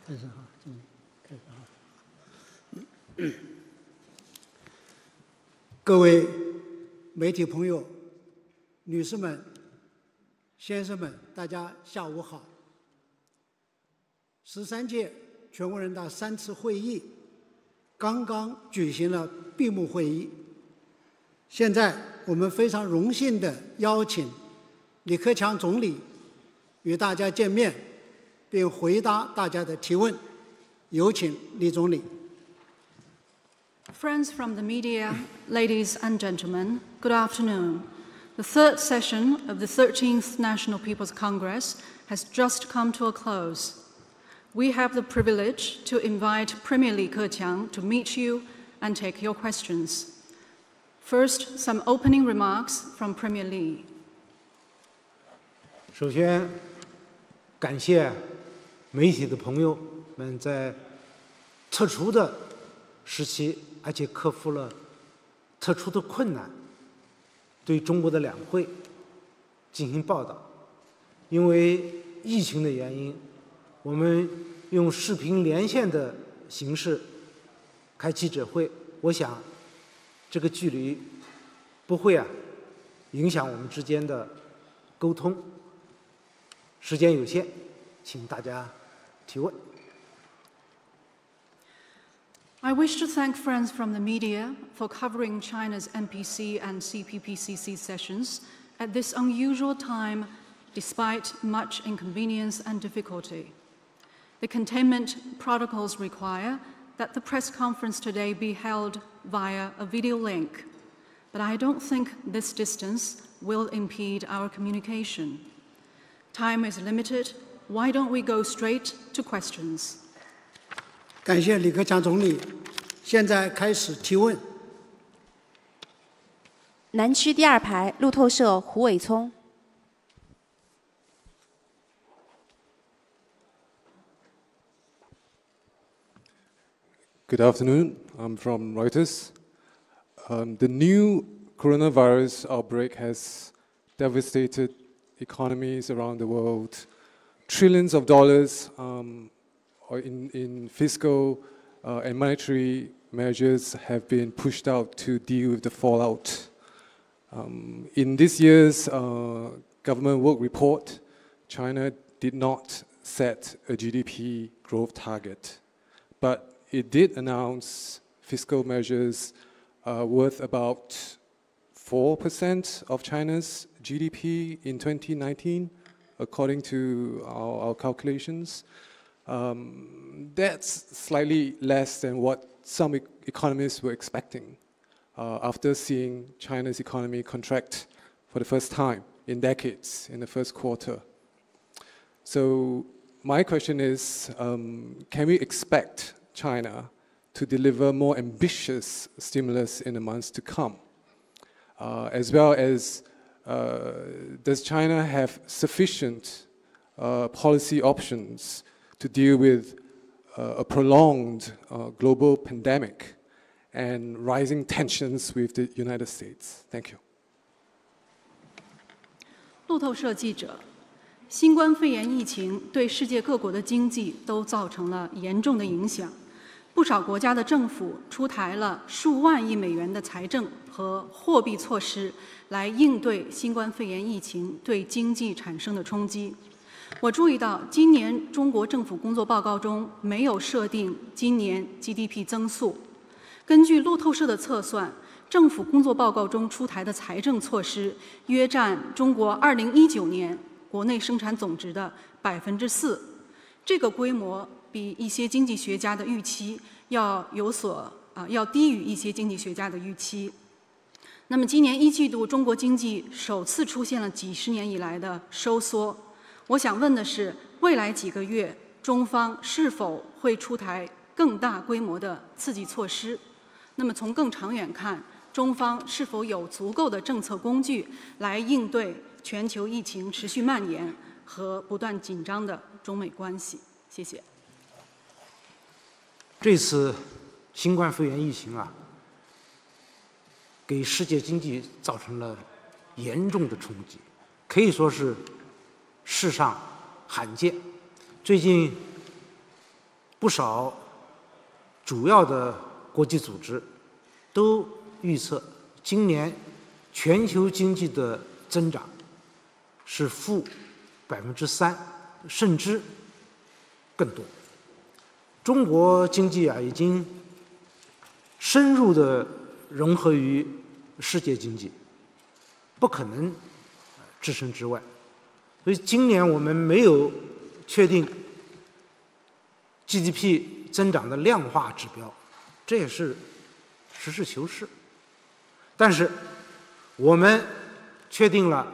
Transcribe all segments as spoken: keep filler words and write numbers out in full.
开始哈，嗯，开始哈。各位媒体朋友、女士们、先生们，大家下午好。十三届全国人大三次会议刚刚举行了闭幕会议，现在我们非常荣幸地邀请李克强总理与大家见面，并回答大家的提问。有请李总理。 Friends from the media, ladies and gentlemen, good afternoon. The third session of the thirteenth National People's Congress has just come to a close. We have the privilege to invite Premier Li Keqiang to meet you and take your questions. First, some opening remarks from Premier Li. 首先，感谢媒体的朋友们在特殊的时期，而且克服了特殊的困难，对中国的两会进行报道。因为疫情的原因，我们用视频连线的形式开记者会，我想这个距离不会啊影响我们之间的沟通。时间有限，请大家提问。 I wish to thank friends from the media for covering China's N P C and C P P C C sessions at this unusual time, despite much inconvenience and difficulty. The containment protocols require that the press conference today be held via a video link, but I don't think this distance will impede our communication. Time is limited. Why don't we go straight to questions? 感谢李克强总理，现在开始提问。 南区第二排，路透社胡伟聪。 Good afternoon. I'm from Reuters. Um, the new coronavirus outbreak has devastated economies around the world. Trillions of dollars um, in, in fiscal uh, and monetary measures have been pushed out to deal with the fallout. Um, in this year's uh, government work report, China did not set a G D P growth target, but it did announce fiscal measures uh, worth about four percent of China's G D P in twenty nineteen, according to our, our calculations. Um, that's slightly less than what some e economists were expecting uh, after seeing China's economy contract for the first time in decades in the first quarter. So my question is, um, can we expect China to deliver more ambitious stimulus in the months to come? Uh, as well as, uh, does China have sufficient uh, policy options to deal with uh, a prolonged uh, global pandemic and rising tensions with the United States? Thank you. 路透社记者，新冠肺炎疫情对世界各国的经济都造成了严重的影响。不少国家的政府出台了数万亿美元的财政和货币措施，来应对新冠肺炎疫情对经济产生的冲击。我注意到，今年中国政府工作报告中没有设定今年 G D P 增速。根据路透社的测算，政府工作报告中出台的财政措施约占中国二零一九年国内生产总值的百分之四，这个规模比一些经济学家的预期要有所啊，要低于一些经济学家的预期。那么，今年一季度中国经济首次出现了几十年以来的收缩。我想问的是，未来几个月中方是否会出台更大规模的刺激措施？那么，从更长远看，中方是否有足够的政策工具来应对全球疫情持续蔓延和不断紧张的中美关系？谢谢。 这次新冠肺炎疫情啊，给世界经济造成了严重的冲击，可以说是世上罕见。最近不少主要的国际组织都预测今年全球经济的增长是负百分之三，甚至更多。中国经济啊，已经深入的融合于世界经济，不可能置身之外。所以今年我们没有确定 G D P 增长的量化指标，这也是实事求是。但是我们确定了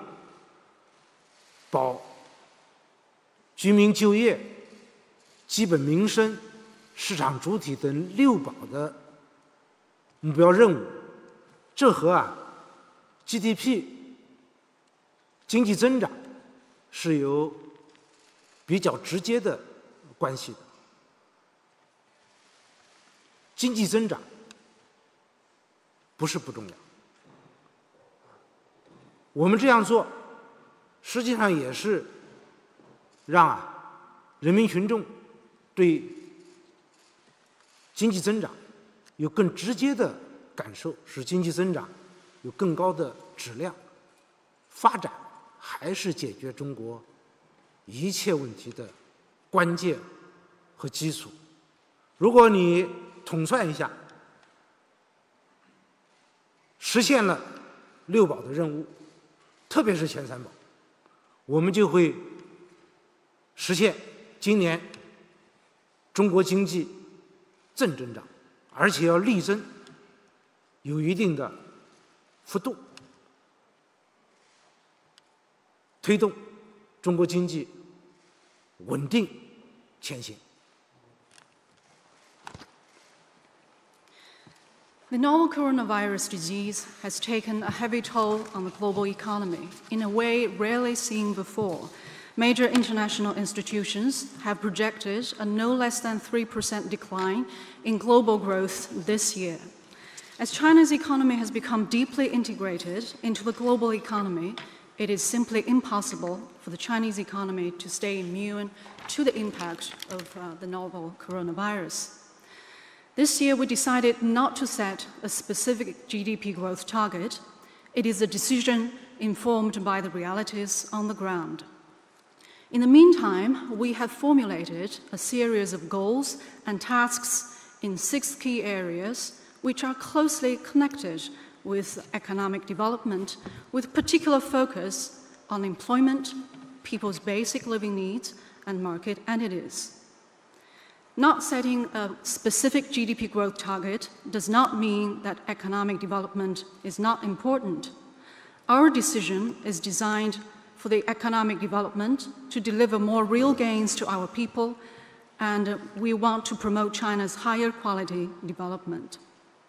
保居民就业、基本民生、市场主体等六保的目标任务，这和啊 G D P 经济增长是有比较直接的关系的。经济增长不是不重要，我们这样做实际上也是让啊人民群众对经济增长有更直接的感受，使经济增长有更高的质量。发展还是解决中国一切问题的关键和基础。如果你统算一下，实现了六保的任务，特别是前三保，我们就会实现今年中国经济正增长，而且要力争有一定的幅度，推动中国经济稳定前行。 The novel coronavirus disease has taken a heavy toll on the global economy in a way rarely seen before. Major international institutions have projected a no less than three percent decline in global growth this year. As China's economy has become deeply integrated into the global economy, it is simply impossible for the Chinese economy to stay immune to the impact of uh, the novel coronavirus. This year, we decided not to set a specific G D P growth target. It is a decision informed by the realities on the ground. In the meantime, we have formulated a series of goals and tasks in six key areas which are closely connected with economic development, with particular focus on employment, people's basic living needs, and market entities. Not setting a specific G D P growth target does not mean that economic development is not important. Our decision is designed for the economic development to deliver more real gains to our people, and we want to promote China's higher quality development.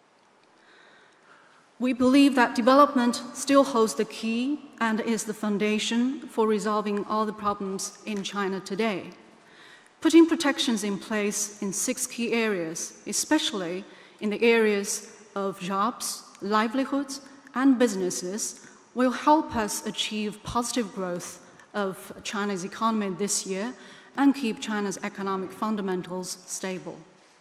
We believe that development still holds the key and is the foundation for resolving all the problems in China today. Putting protections in place in six key areas, especially in the areas of jobs, livelihoods, and businesses, will help us achieve positive growth of China's economy this year and keep China's economic fundamentals stable.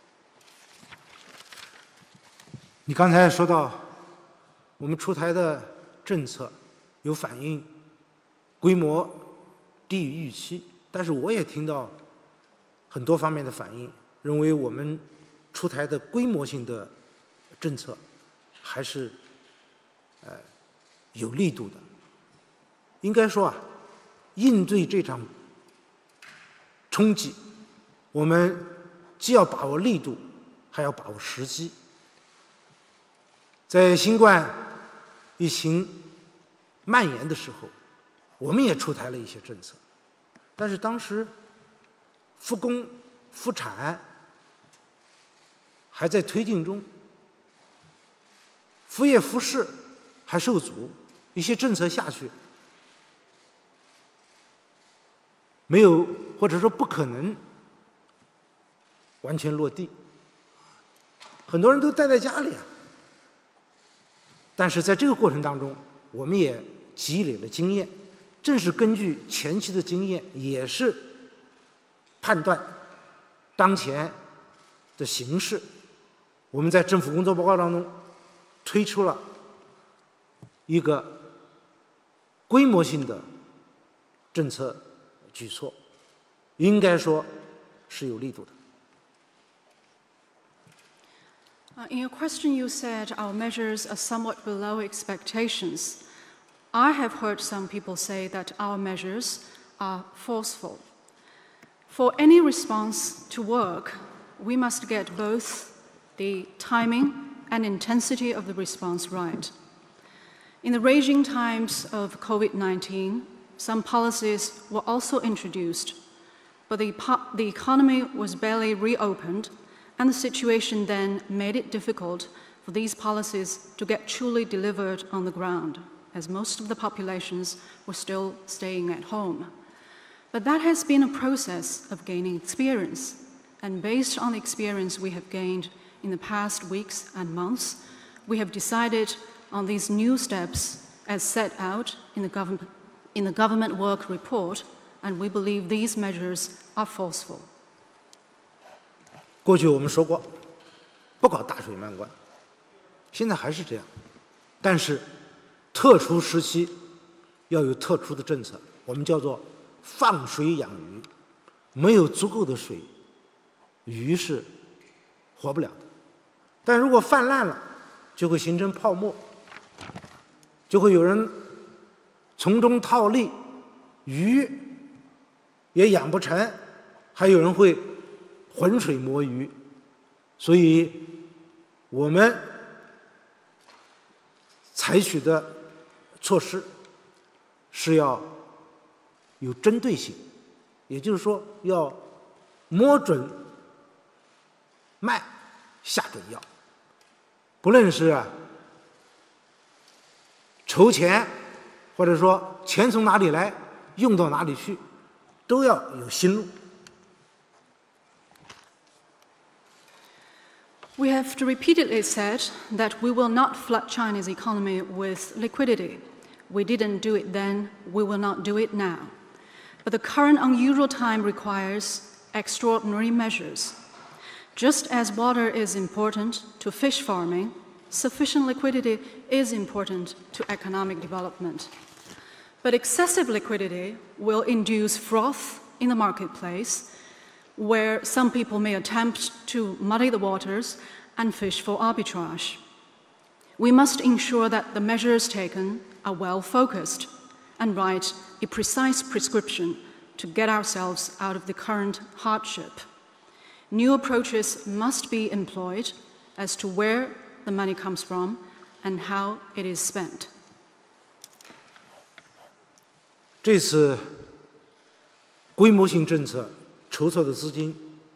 你刚才说到，我们出台的政策有反映规模低于预期，但是我也听到很多方面的反应，认为我们出台的规模性的政策还是呃有力度的。应该说啊，应对这场冲击，我们既要把握力度，还要把握时机。在新冠疫情蔓延的时候，我们也出台了一些政策，但是当时复工复产还在推进中，复业复市还受阻，一些政策下去没有，或者说不可能完全落地，很多人都待在家里啊。但是在这个过程当中，我们也积累了经验，正是根据前期的经验，也是判断当前的形式，我们在政府工作报告当中推出了一个规模性的政策举措，应该说是有力度的。 Uh, in your question, you said our measures are somewhat below expectations. I have heard some people say that our measures are forceful. For any response to work, we must get both the timing and intensity of the response right. In the raging times of COVID nineteen, some policies were also introduced, but the, the economy was barely reopened, and the situation then made it difficult for these policies to get truly delivered on the ground, as most of the populations were still staying at home. But that has been a process of gaining experience, and based on the experience we have gained in the past weeks and months, we have decided on these new steps as set out in the government, in the government work report, and we believe these measures are forceful. 过去我们说过，不搞大水漫灌，现在还是这样。但是，特殊时期要有特殊的政策，我们叫做放水养鱼。没有足够的水，鱼是活不了的。但如果泛滥了，就会形成泡沫，就会有人从中套利，鱼也养不成，还有人会浑水摸鱼。所以我们采取的措施是要有针对性，也就是说要摸准脉下准药，不论是啊筹钱，或者说钱从哪里来，用到哪里去，都要有心路。 We have repeatedly said that we will not flood China's economy with liquidity. We didn't do it then, we will not do it now. But the current unusual time requires extraordinary measures. Just as water is important to fish farming, sufficient liquidity is important to economic development. But excessive liquidity will induce froth in the marketplace, where some people may attempt to muddy the waters and fish for arbitrage. We must ensure that the measures taken are well focused and write a precise prescription to get ourselves out of the current hardship. New approaches must be employed as to where the money comes from and how it is spent. 这次规模性政策筹措的资金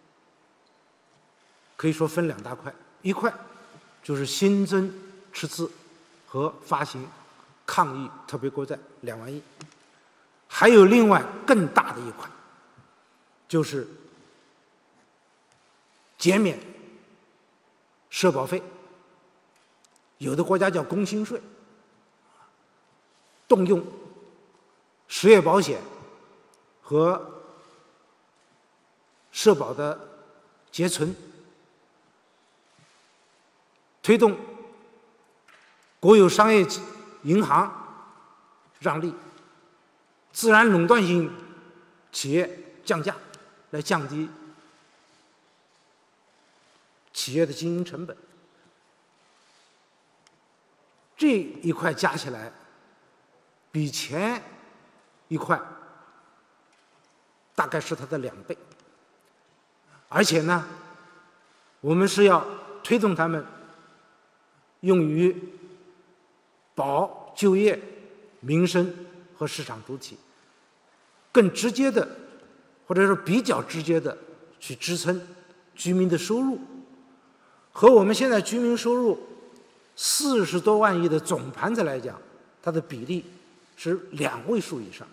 可以说分两大块，一块就是新增赤字和发行抗疫特别国债两万亿，还有另外更大的一块，就是减免社保费，有的国家叫工薪税，动用失业保险和社保的结存，推动国有商业银行让利，自然垄断性企业降价，来降低企业的经营成本。这一块加起来，比前一块大概是它的两倍。而且呢，我们是要推动他们用于保就业、民生和市场主体，更直接的，或者说比较直接的去支撑居民的收入，和我们现在居民收入四十多万亿的总盘子来讲，它的比例是两位数以上。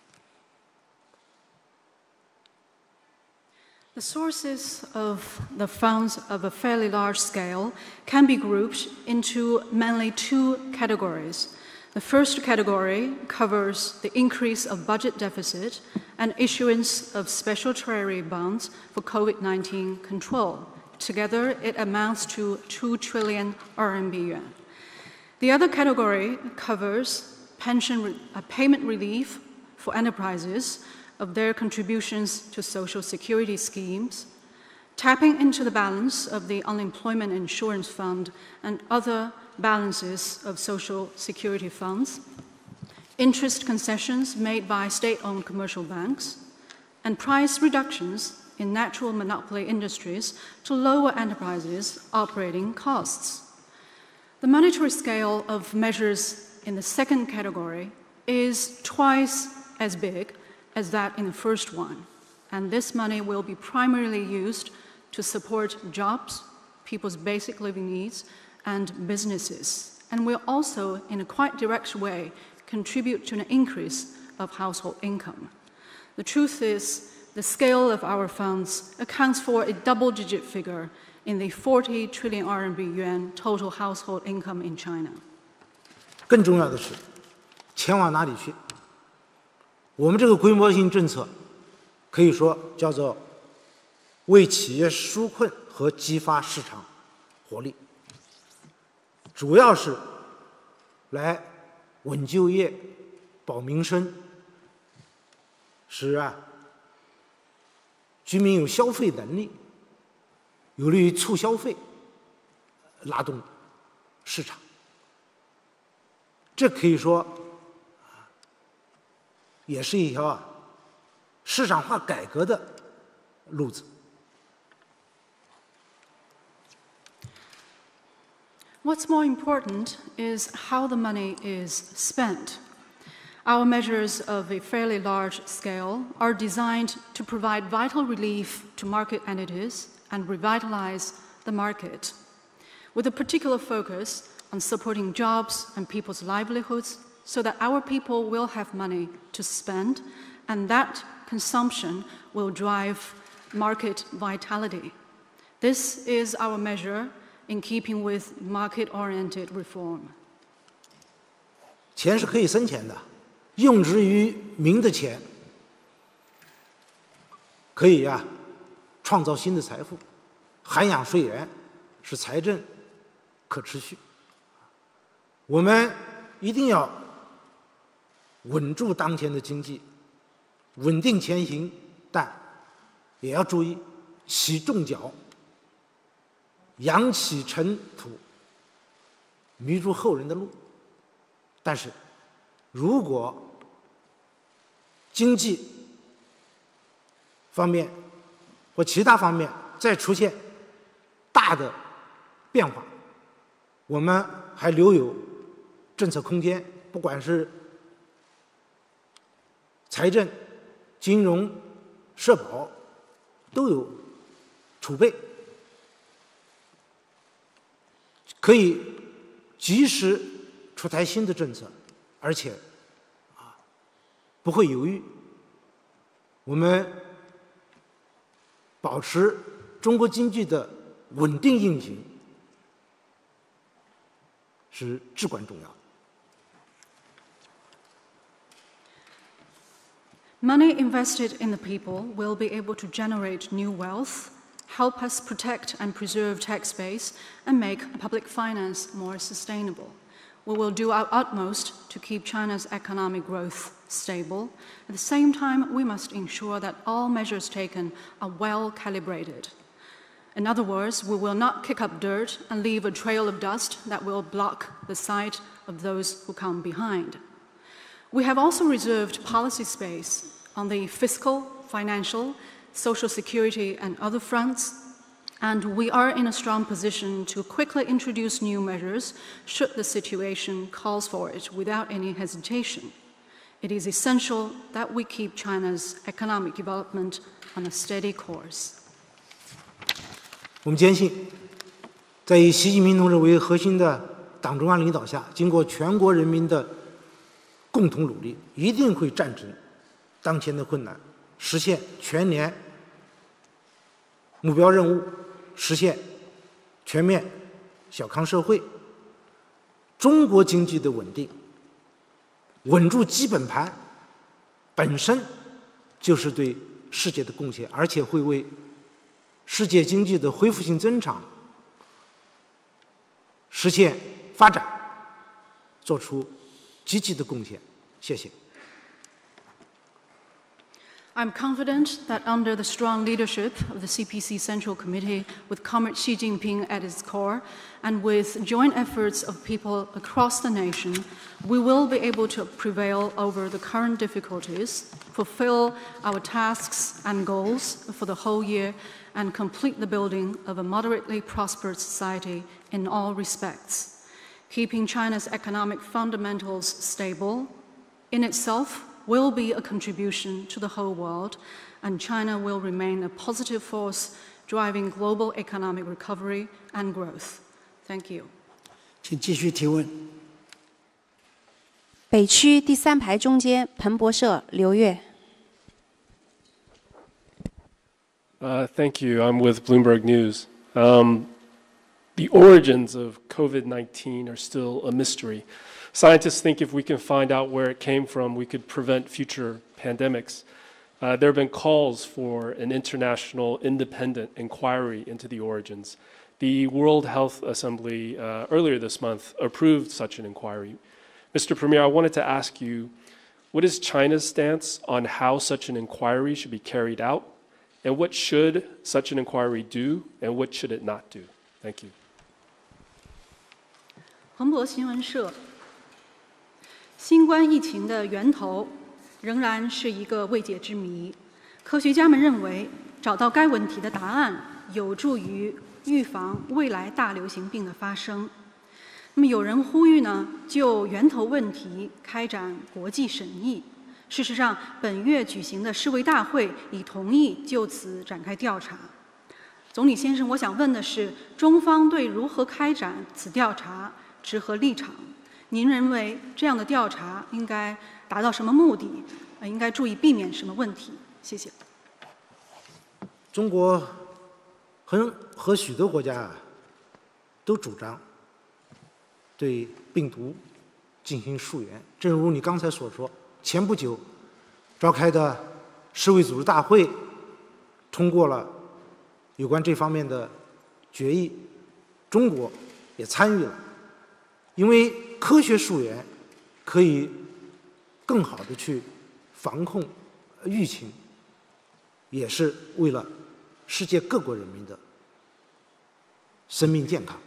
The sources of the funds of a fairly large scale can be grouped into mainly two categories. The first category covers the increase of budget deficit and issuance of special treasury bonds for COVID nineteen control, Together, it amounts to two trillion R M B yuan. The other category covers pension re uh, payment relief for enterprises of their contributions to social security schemes, tapping into the balance of the unemployment insurance fund and other balances of social security funds, interest concessions made by state-owned commercial banks, and price reductions in natural monopoly industries to lower enterprises' operating costs. The monetary scale of measures in the second category is twice as big as that in the first one, and this money will be primarily used to support jobs, people's basic living needs, and businesses, and will also, in a quite direct way, contribute to an increase of household income. The truth is, the scale of our funds accounts for a double-digit figure in the forty trillion R M B yuan total household income in China. 更重要的是，钱往哪里去？我们这个规模性政策，可以说叫做为企业纾困和激发市场活力，主要是来稳就业、保民生，使啊居民有消费能力，有利于促消费，拉动市场。这可以说也是一条啊市场化改革的路子。 What's more important is how the money is spent. Our measures of a fairly large scale are designed to provide vital relief to market entities and revitalize the market, with a particular focus on supporting jobs and people's livelihoods so that our people will have money to spend and that consumption will drive market vitality. This is our measure in keeping with market-oriented reform. 钱是可以生钱的，用之于民的钱，可以呀、啊、创造新的财富，涵养税源，使财政可持续。我们一定要稳住当前的经济，稳定前行，但也要注意起重脚，扬起尘土，迷住后人的路。但是，如果经济方面或其他方面再出现大的变化，我们还留有政策空间，不管是财政、金融、社保都有储备，可以及时出台新的政策，而且啊不会犹豫。我们保持中国经济的稳定运行是至关重要的。 Money invested in the people will be able to generate new wealth, help us protect and preserve tax base, and make public finance more sustainable. We will do our utmost to keep China's economic growth stable. At the same time, we must ensure that all measures taken are well calibrated. In other words, we will not kick up dirt and leave a trail of dust that will block the sight of those who come behind. We have also reserved policy space on the fiscal, financial, social security, and other fronts, and we are in a strong position to quickly introduce new measures should the situation calls for it without any hesitation. It is essential that we keep China's economic development on a steady course. 我们坚信，在以习近平同志为核心的党中央领导下，经过全国人民的共同努力，一定会战胜当前的困难，实现全年目标任务，实现全面小康社会。中国经济的稳定，稳住基本盘，本身就是对世界的贡献，而且会为世界经济的恢复性增长、实现发展做出积极的贡献。谢谢。 I'm confident that under the strong leadership of the C P C Central Committee, with Comrade Xi Jinping at its core, and with joint efforts of people across the nation, we will be able to prevail over the current difficulties, fulfill our tasks and goals for the whole year, and complete the building of a moderately prosperous society in all respects. Keeping China's economic fundamentals stable in itself will be a contribution to the whole world, and China will remain a positive force driving global economic recovery and growth. Thank you. 请继续提问。 北区第三排中间，彭博社刘越。 Uh, thank you. I'm with Bloomberg News. Um, the origins of COVID nineteen are still a mystery. Scientists think if we can find out where it came from, we could prevent future pandemics. Uh, there have been calls for an international independent inquiry into the origins. The World Health Assembly uh, earlier this month approved such an inquiry. Mister Premier, I wanted to ask you, what is China's stance on how such an inquiry should be carried out? And what should such an inquiry do, and what should it not do? Thank you. 彭博新闻社。新冠疫情的源头仍然是一个未解之谜。科学家们认为，找到该问题的答案有助于预防未来大流行病的发生。那么，有人呼吁呢，就源头问题开展国际审议。事实上，本月举行的世卫大会已同意就此展开调查。总理先生，我想问的是，中方对如何开展此调查持何立场？您认为这样的调查应该达到什么目的？呃，应该注意避免什么问题？谢谢。 中国和和许多国家啊，都主张对病毒进行溯源。正如你刚才所说，前不久召开的世卫组织大会通过了有关这方面的决议，中国也参与了。因为科学溯源可以更好的去防控疫情，也是为了世界各国人民的生命健康。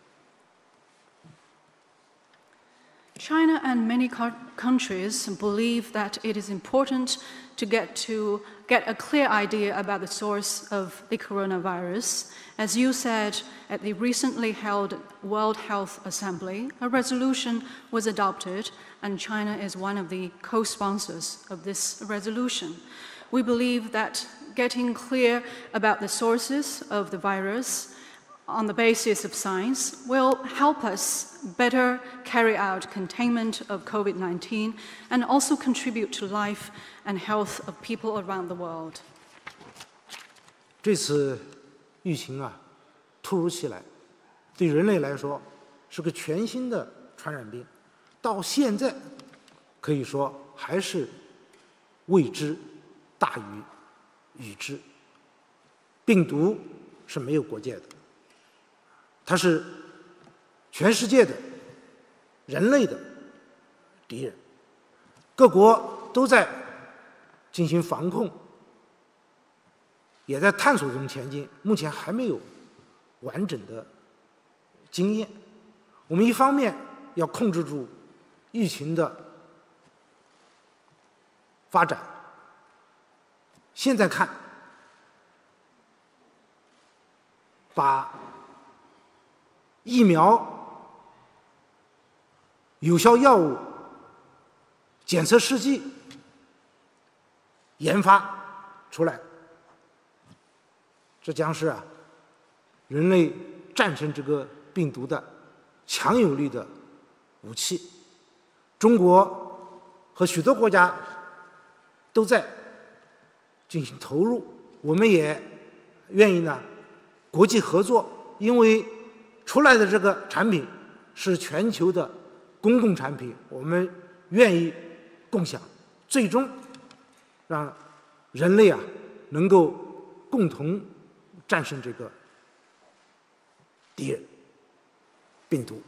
China and many countries believe that it is important to get to get a clear idea about the source of the coronavirus. As you said, at the recently held World Health Assembly, a resolution was adopted, and China is one of the co-sponsors of this resolution. We believe that getting clear about the sources of the virus on the basis of science will help us better carry out containment of COVID nineteen and also contribute to life and health of people around the world. 这次疫情啊，突如其来，对人类来说是个全新的传染病，到现在可以说还是未知大于已知。病毒是没有国界的。它是全世界的人类的敌人，各国都在进行防控，也在探索中前进，目前还没有完整的经验。我们一方面要控制住疫情的发展，现在看，把疫苗、有效药物、检测试剂研发出来，这将是啊人类战胜这个病毒的强有力的武器。中国和许多国家都在进行投入，我们也愿意呢国际合作，因为出来的这个产品是全球的公共产品，我们愿意共享，最终让人类啊能够共同战胜这个敌人病毒。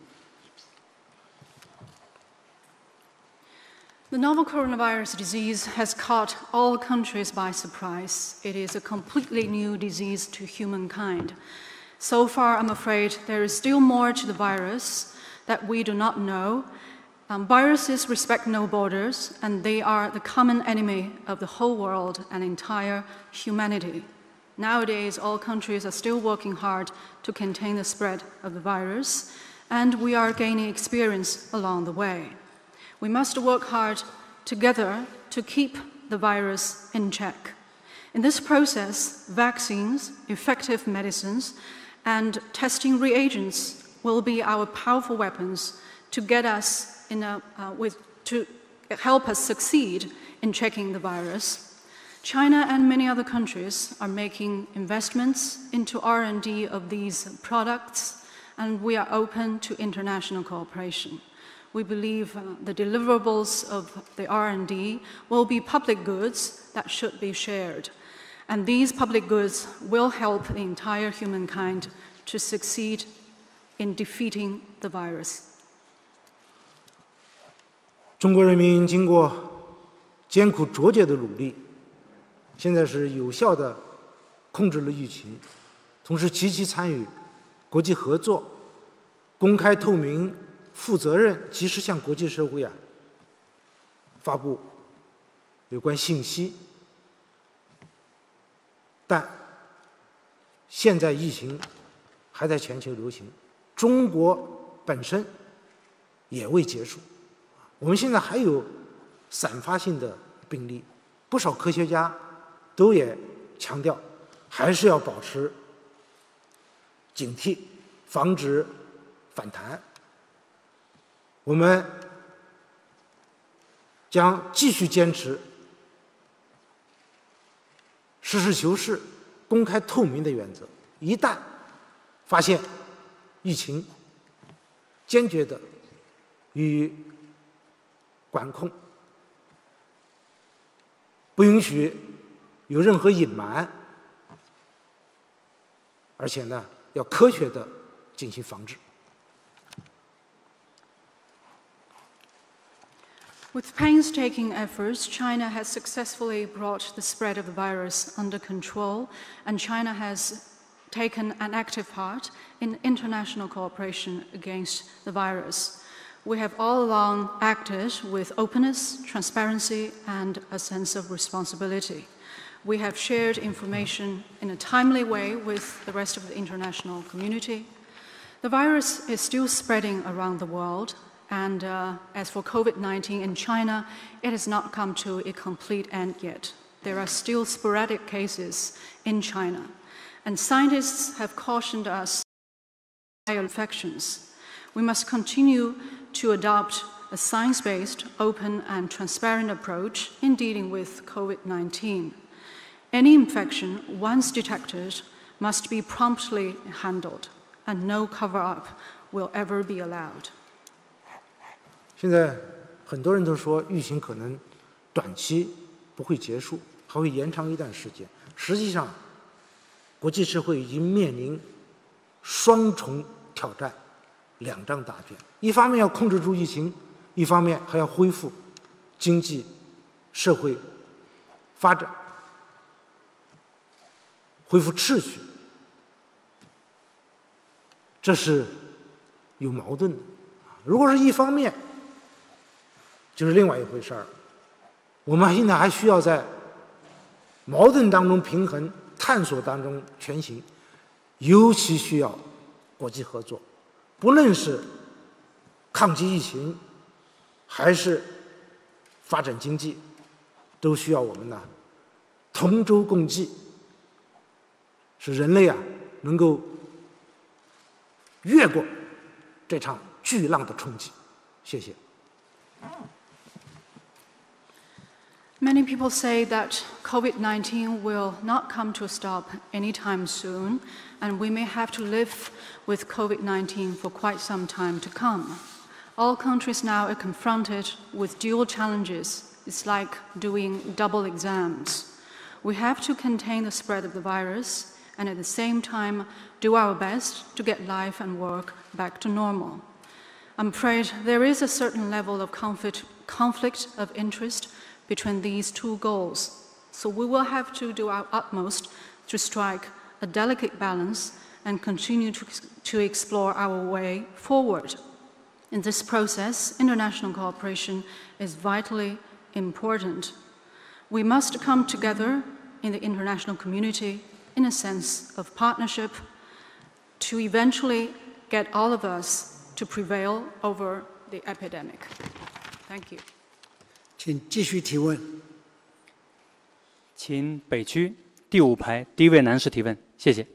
The novel coronavirus disease has caught all countries by surprise. It is a completely new disease to humankind. So far, I'm afraid there is still more to the virus that we do not know. Um, viruses respect no borders, and they are the common enemy of the whole world and entire humanity. Nowadays, all countries are still working hard to contain the spread of the virus, and we are gaining experience along the way. We must work hard together to keep the virus in check. In this process, vaccines, effective medicines, and testing reagents will be our powerful weapons to get us in a, uh, with, to help us succeed in checking the virus. China and many other countries are making investments into R and D of these products, and we are open to international cooperation. We believe uh, the deliverables of the R and D will be public goods that should be shared. And these public goods will help the entire humankind to succeed in defeating the virus. 中国人民经过艰苦卓绝的努力，现在是有效地控制了疫情，同时积极参与国际合作，公开透明、负责任，及时向国际社会啊发布有关信息。但现在疫情还在全球流行，中国本身也未结束。我们现在还有散发性的病例，不少科学家都也强调，还是要保持警惕，防止反弹。我们将继续坚持实事求是、公开透明的原则。一旦发现疫情，坚决的予以管控，不允许有任何隐瞒，而且呢，要科学的进行防治。 With painstaking efforts, China has successfully brought the spread of the virus under control, and China has taken an active part in international cooperation against the virus. We have all along acted with openness, transparency, and a sense of responsibility. We have shared information in a timely way with the rest of the international community. The virus is still spreading around the world. And uh, as for COVID nineteen in China, it has not come to a complete end yet. There are still sporadic cases in China. And scientists have cautioned us about infections. We must continue to adopt a science-based, open, and transparent approach in dealing with COVID nineteen. Any infection, once detected, must be promptly handled, and no cover-up will ever be allowed. 现在很多人都说疫情可能短期不会结束，还会延长一段时间。实际上，国际社会已经面临双重挑战，两张大卷。一方面要控制住疫情，一方面还要恢复经济社会发展，恢复秩序。这是有矛盾的。如果是一方面， 就是另外一回事儿。我们现在还需要在矛盾当中平衡、探索当中全行，尤其需要国际合作。不论是抗击疫情，还是发展经济，都需要我们呢同舟共济，使人类啊能够越过这场巨浪的冲击。谢谢。 Many people say that COVID nineteen will not come to a stop anytime soon, and we may have to live with COVID nineteen for quite some time to come. All countries now are confronted with dual challenges. It's like doing double exams. We have to contain the spread of the virus and at the same time do our best to get life and work back to normal. I'm afraid there is a certain level of conflict, conflict of interest between these two goals, so we will have to do our utmost to strike a delicate balance and continue to, to explore our way forward. In this process, international cooperation is vitally important. We must come together in the international community in a sense of partnership to eventually get all of us to prevail over the epidemic. Thank you. 请继续提问。 请北区第五排第一位男士提问，谢谢。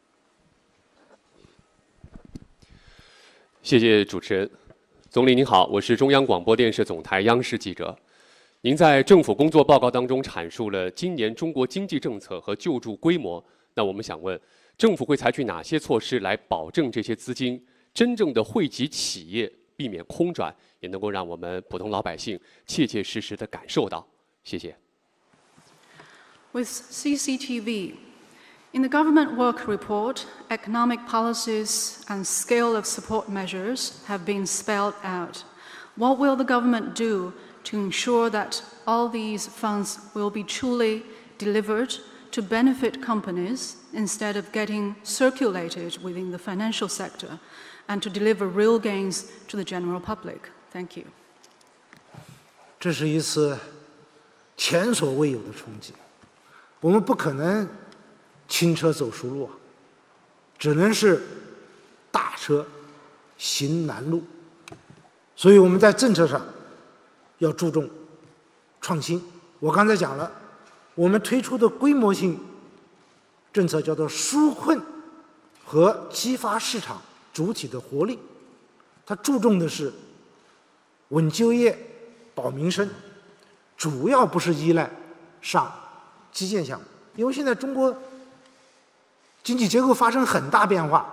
谢谢主持人。总理您好，我是中央广播电视总台央视记者。您在政府工作报告当中阐述了今年中国经济政策和救助规模，那我们想问，政府会采取哪些措施来保证这些资金真正的惠及企业，避免空转，也能够让我们普通老百姓切切实实地感受到？谢谢。 With C C T V, in the government work report, economic policies and scale of support measures have been spelled out. What will the government do to ensure that all these funds will be truly delivered to benefit companies instead of getting circulated within the financial sector, and to deliver real gains to the general public? Thank you. 这是一次前所未有的冲击，我们不可能轻车走熟路啊，只能是大车行难路。所以我们在政策上要注重创新。我刚才讲了，我们推出的规模性政策叫做纾困和激发市场主体的活力，它注重的是稳就业、保民生，主要不是依赖上基建项目。因为现在中国经济结构发生很大变化，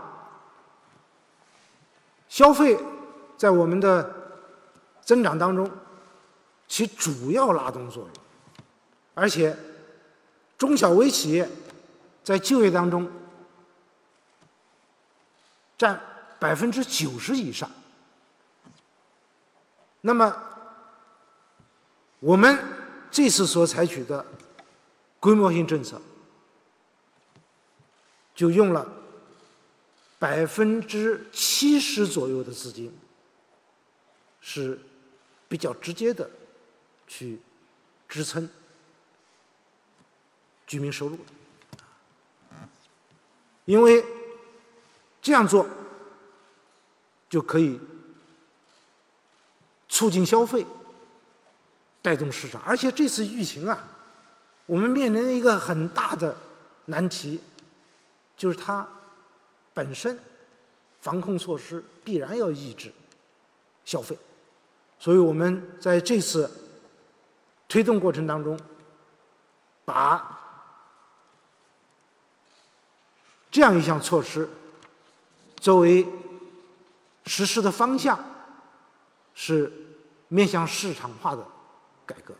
消费在我们的增长当中起主要拉动作用，而且中小微企业在就业当中占百分之九十以上。那么，我们这次所采取的规模性政策，就用了百分之七十左右的资金，是比较直接的去支撑居民收入的，因为这样做就可以促进消费，带动市场。而且这次疫情啊，我们面临一个很大的难题，就是它本身防控措施必然要抑制消费，所以我们在这次推动过程当中，把这样一项措施作为实施的方向，是面向市场化的改革。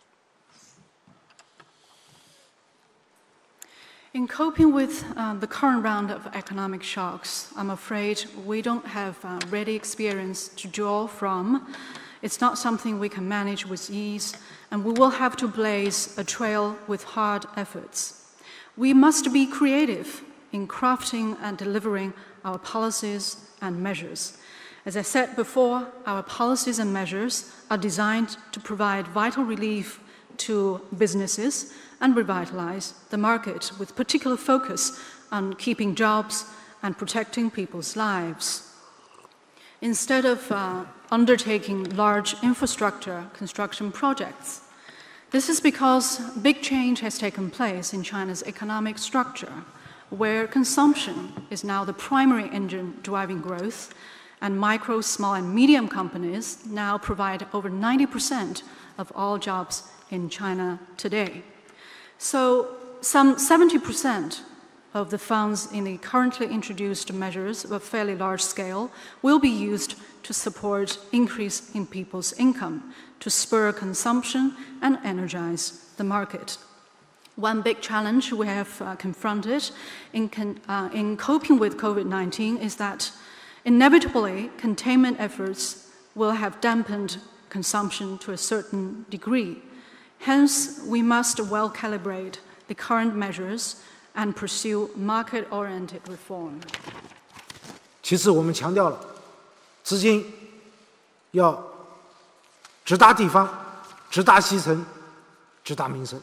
In coping with uh, the current round of economic shocks, I'm afraid we don't have uh, ready experience to draw from. It's not something we can manage with ease, and we will have to blaze a trail with hard efforts. We must be creative in crafting and delivering our policies and measures. As I said before, our policies and measures are designed to provide vital relief to businesses and revitalize the market, with particular focus on keeping jobs and protecting people's lives. Instead of uh, undertaking large infrastructure construction projects, this is because big change has taken place in China's economic structure, where consumption is now the primary engine driving growth, and micro, small, and medium companies now provide over ninety percent of all jobs in China today. So some seventy percent of the funds in the currently introduced measures of a fairly large scale will be used to support increase in people's income, to spur consumption and energize the market. One big challenge we have uh, confronted in, con uh, in coping with COVID nineteen is that inevitably containment efforts will have dampened consumption to a certain degree. Hence, we must well calibrate the current measures and pursue market-oriented reform. 其次，我们强调了资金要直达地方、直达基层、直达民生。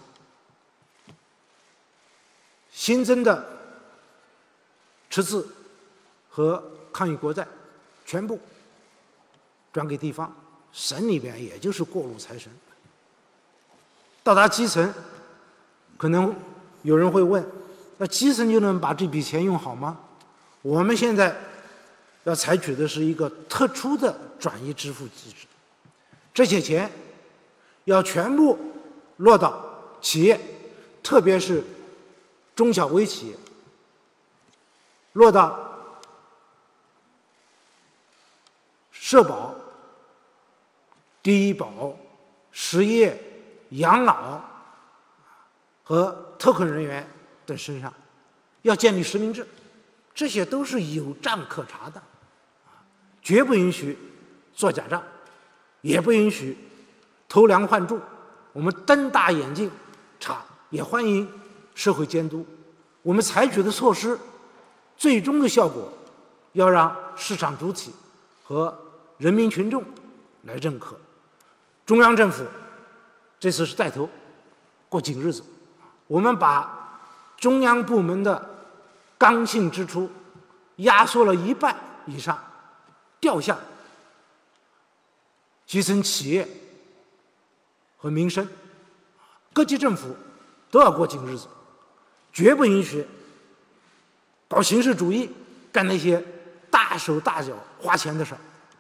新增的赤字和抗疫国债全部转给地方，省里边也就是过路财神。到达基层，可能有人会问：那基层就能把这笔钱用好吗？我们现在要采取的是一个特殊的转移支付机制，这些钱要全部落到企业，特别是中小微企业，落到社保、低医保、失业、养老和特困人员等身上，要建立实名制，这些都是有账可查的，绝不允许做假账，也不允许偷梁换柱。我们瞪大眼睛查，也欢迎社会监督。我们采取的措施，最终的效果要让市场主体和人民群众来认可。中央政府这次是带头过紧日子，我们把中央部门的刚性支出压缩了一半以上，调向基层企业和民生。各级政府都要过紧日子，绝不允许搞形式主义，干那些大手大脚花钱的事儿。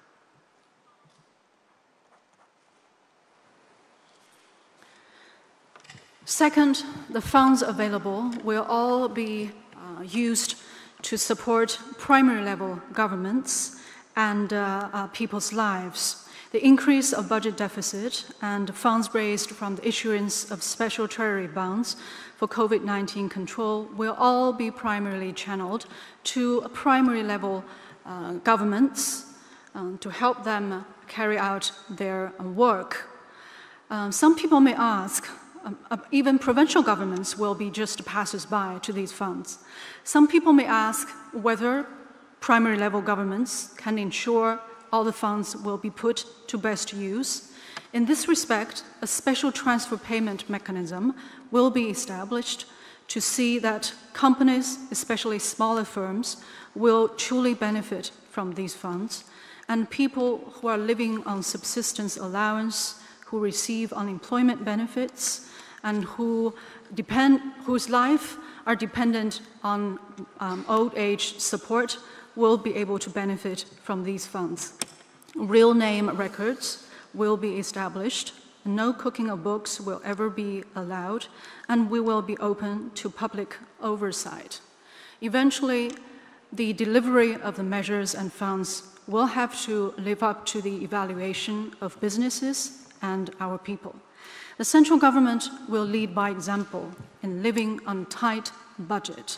Second, the funds available will all be uh, used to support primary level governments and uh, uh, people's lives. The increase of budget deficit and funds raised from the issuance of special treasury bonds for COVID nineteen control will all be primarily channeled to primary level uh, governments um, to help them carry out their uh, work. Um, some people may ask, Um, uh, even provincial governments will be just passers-by to these funds. Some people may ask whether primary level governments can ensure all the funds will be put to best use. In this respect, a special transfer payment mechanism will be established to see that companies, especially smaller firms, will truly benefit from these funds, and people who are living on subsistence allowance, who receive unemployment benefits, and who depend, whose life are dependent on um, old age support will be able to benefit from these funds. Real name records will be established. No cooking of books will ever be allowed, and we will be open to public oversight. Eventually, the delivery of the measures and funds will have to live up to the evaluation of businesses and our people. The central government will lead by example in living on tight budget.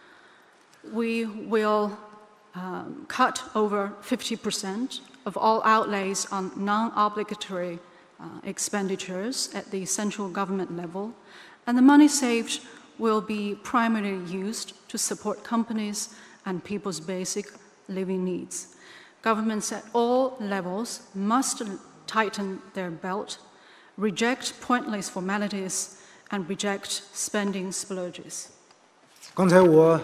We will um, cut over fifty percent of all outlays on non-obligatory uh, expenditures at the central government level, and the money saved will be primarily used to support companies and people's basic living needs. Governments at all levels must tighten their belt, reject pointless formalities, and reject spending splurges. 刚才我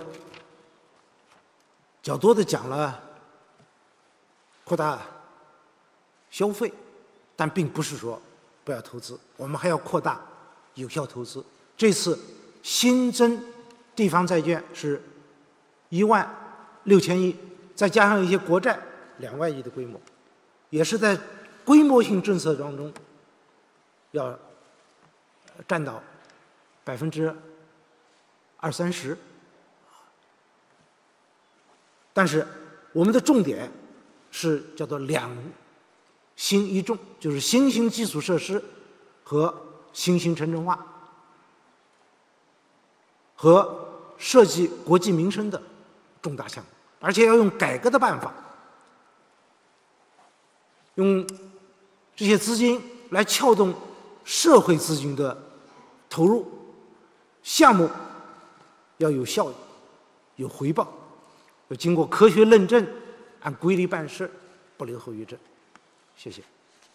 较多的讲了扩大消费，但并不是说不要投资，我们还要扩大有效投资。这次新增地方债券是一万六千亿，再加上一些国债两万亿的规模，也是在规模性政策当中要占到百分之二三十。但是我们的重点是叫做两新一重，就是新兴基础设施和新兴城镇化。 和涉及国计民生的重大项目，而且要用改革的办法，用这些资金来撬动社会资金的投入，项目要有效益、有回报，要经过科学论证，按规律办事，不留后遗症。谢谢。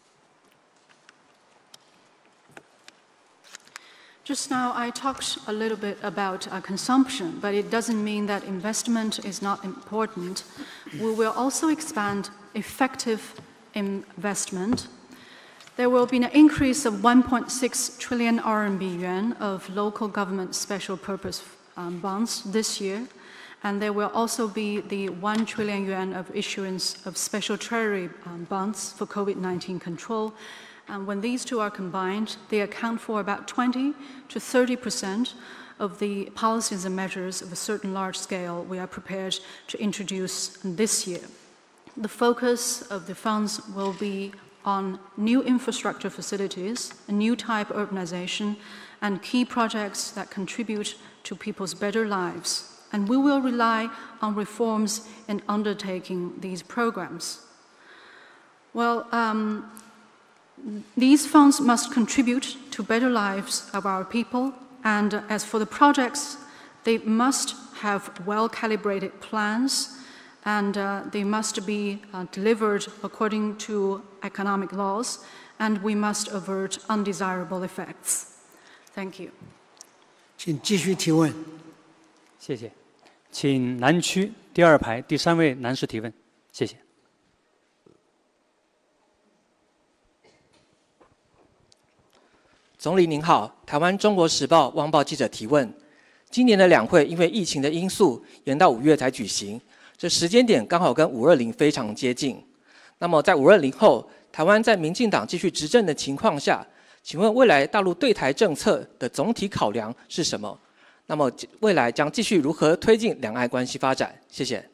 Just now, I talked a little bit about uh, consumption, but it doesn't mean that investment is not important. We will also expand effective investment. There will be an increase of one point six trillion R M B yuan of local government special purpose um, bonds this year, and there will also be the one trillion yuan of issuance of special treasury um, bonds for COVID nineteen control. And when these two are combined, they account for about twenty to thirty percent of the policies and measures of a certain large scale we are prepared to introduce this year. The focus of the funds will be on new infrastructure facilities, a new type of urbanization, and key projects that contribute to people's better lives. And we will rely on reforms in undertaking these programs. Well, um, these funds must contribute to better lives of our people, and uh, as for the projects, they must have well-calibrated plans, and uh, they must be uh, delivered according to economic laws, and we must avert undesirable effects. Thank you. 请继续提问。 谢谢。请南区第二排第三位男士提问。谢谢。 总理您好，台湾中国时报汪报记者提问：今年的两会因为疫情的因素延到五月才举行，这时间点刚好跟五二零非常接近。那么在五二零后，台湾在民进党继续执政的情况下，请问未来大陆对台政策的总体考量是什么？那么未来将继续如何推进两岸关系发展？谢谢。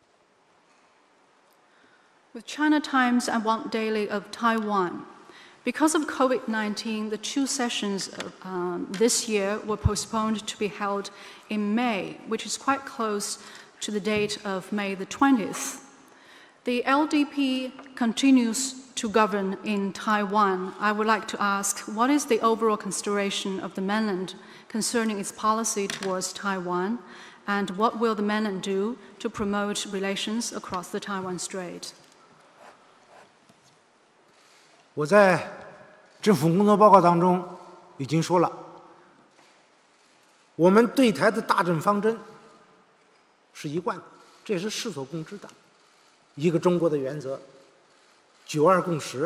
With China Times and One Daily of Taiwan. Because of COVID nineteen, the two sessions of, um, this year were postponed to be held in May, which is quite close to the date of May the twentieth. The L D P continues to govern in Taiwan. I would like to ask, what is the overall consideration of the mainland concerning its policy towards Taiwan, and what will the mainland do to promote relations across the Taiwan Strait? 我在政府工作报告当中已经说了，我们对台的大政方针是一贯的，这也是世所共知的，一个中国的原则，九二共识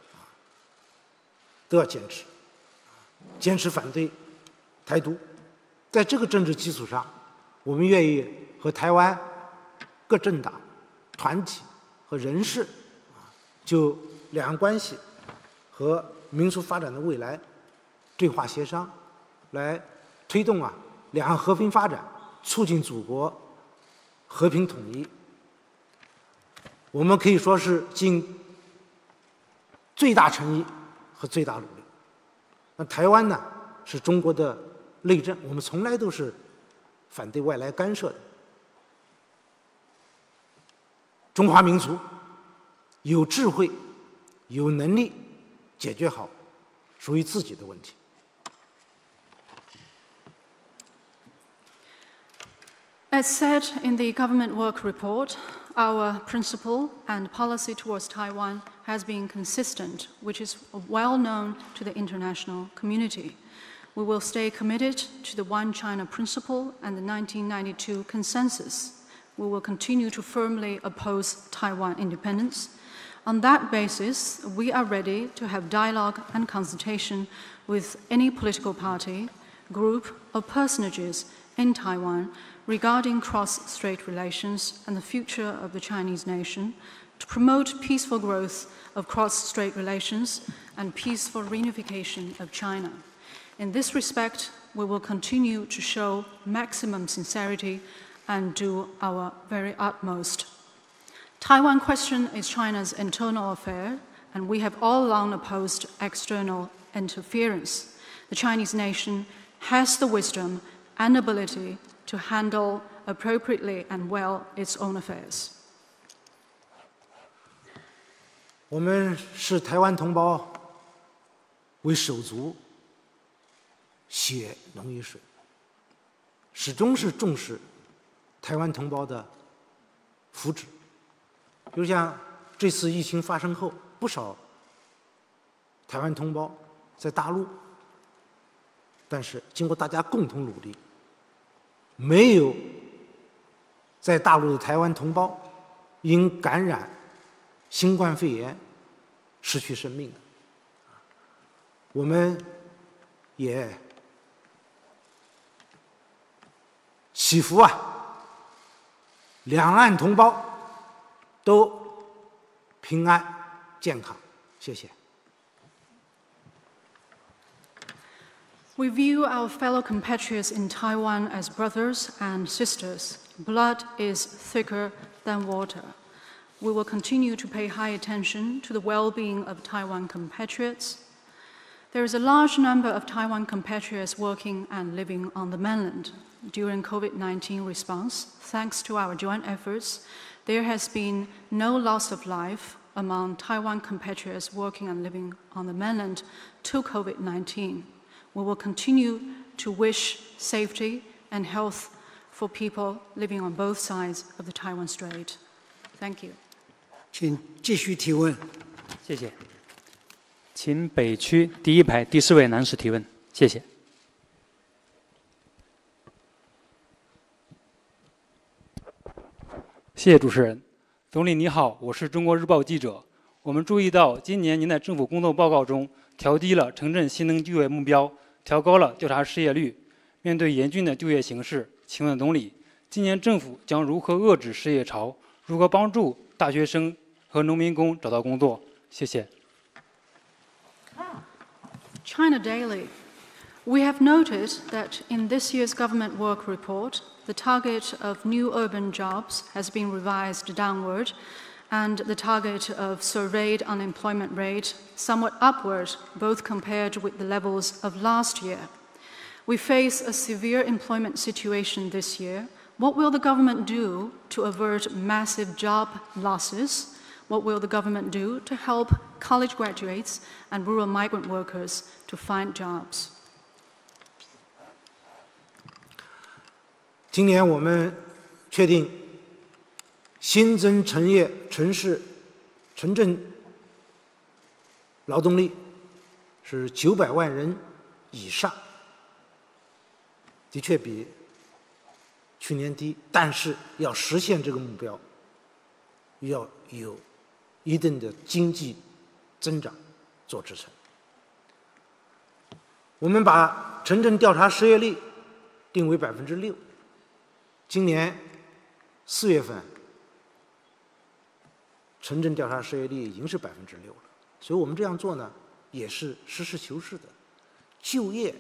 都要坚持，坚持反对台独。在这个政治基础上，我们愿意和台湾各政党、团体和人士就两岸关系和民族发展的未来对话协商，来推动啊两岸和平发展，促进祖国和平统一。我们可以说是尽最大诚意和最大努力。那台湾呢是中国的内政，我们从来都是反对外来干涉的。中华民族有智慧、有能力解决好属于自己的问题。 As said in the government work report, our principle and policy towards Taiwan has been consistent, which is well known to the international community. We will stay committed to the One China principle and the nineteen ninety-two consensus. We will continue to firmly oppose Taiwan independence. On that basis, we are ready to have dialogue and consultation with any political party, group, or personages in Taiwan regarding cross-strait relations and the future of the Chinese nation, to promote peaceful growth of cross-strait relations and peaceful reunification of China. In this respect, we will continue to show maximum sincerity and do our very utmost. Taiwan question is China's internal affair, and we have all along opposed external interference. The Chinese nation has the wisdom and ability to handle appropriately and well its own affairs. 我们视台湾同胞为手足，血浓于水，始终是重视台湾同胞的福祉。比如像这次疫情发生后，不少台湾同胞在大陆，但是经过大家共同努力，没有在大陆的台湾同胞因感染新冠肺炎失去生命的。我们也祈福啊，两岸同胞都平安健康。谢谢。 We view our fellow compatriots in Taiwan as brothers and sisters. Blood is thicker than water. We will continue to pay high attention to the well-being of Taiwan compatriots. There is a large number of Taiwan compatriots working and living on the mainland. During COVID nineteen response, thanks to our joint efforts, there has been no loss of life among Taiwan compatriots working and living on the mainland to COVID nineteen. We will continue to wish safety and health for people living on both sides of the Taiwan Strait. Thank you. 请继续提问。 谢谢。请北区第一排第四位男士提问。谢谢。谢谢主持人。总理你好，我是中国日报记者。我们注意到，今年您在政府工作报告中调低了城镇新增就业目标。 调高了调查失业率。面对严峻的就业形势，请问总理，今年政府将如何遏制失业潮？如何帮助大学生和农民工找到工作？谢谢。 China Daily. We have noted that in this year's government work report, the target of new urban jobs has been revised downward, and the target of surveyed unemployment rate somewhat upward, both compared with the levels of last year. We face a severe employment situation this year. What will the government do to avert massive job losses? What will the government do to help college graduates and rural migrant workers to find jobs? 今年我们确定。 新增城业、城市、城镇劳动力是九百万人以上，的确比去年低，但是要实现这个目标，要有一定的经济增长做支撑。我们把城镇调查失业率定为百分之六，今年四月份。 城镇调查失业率已经是百分之六了，所以我们这样做呢，也是实事求是的。就业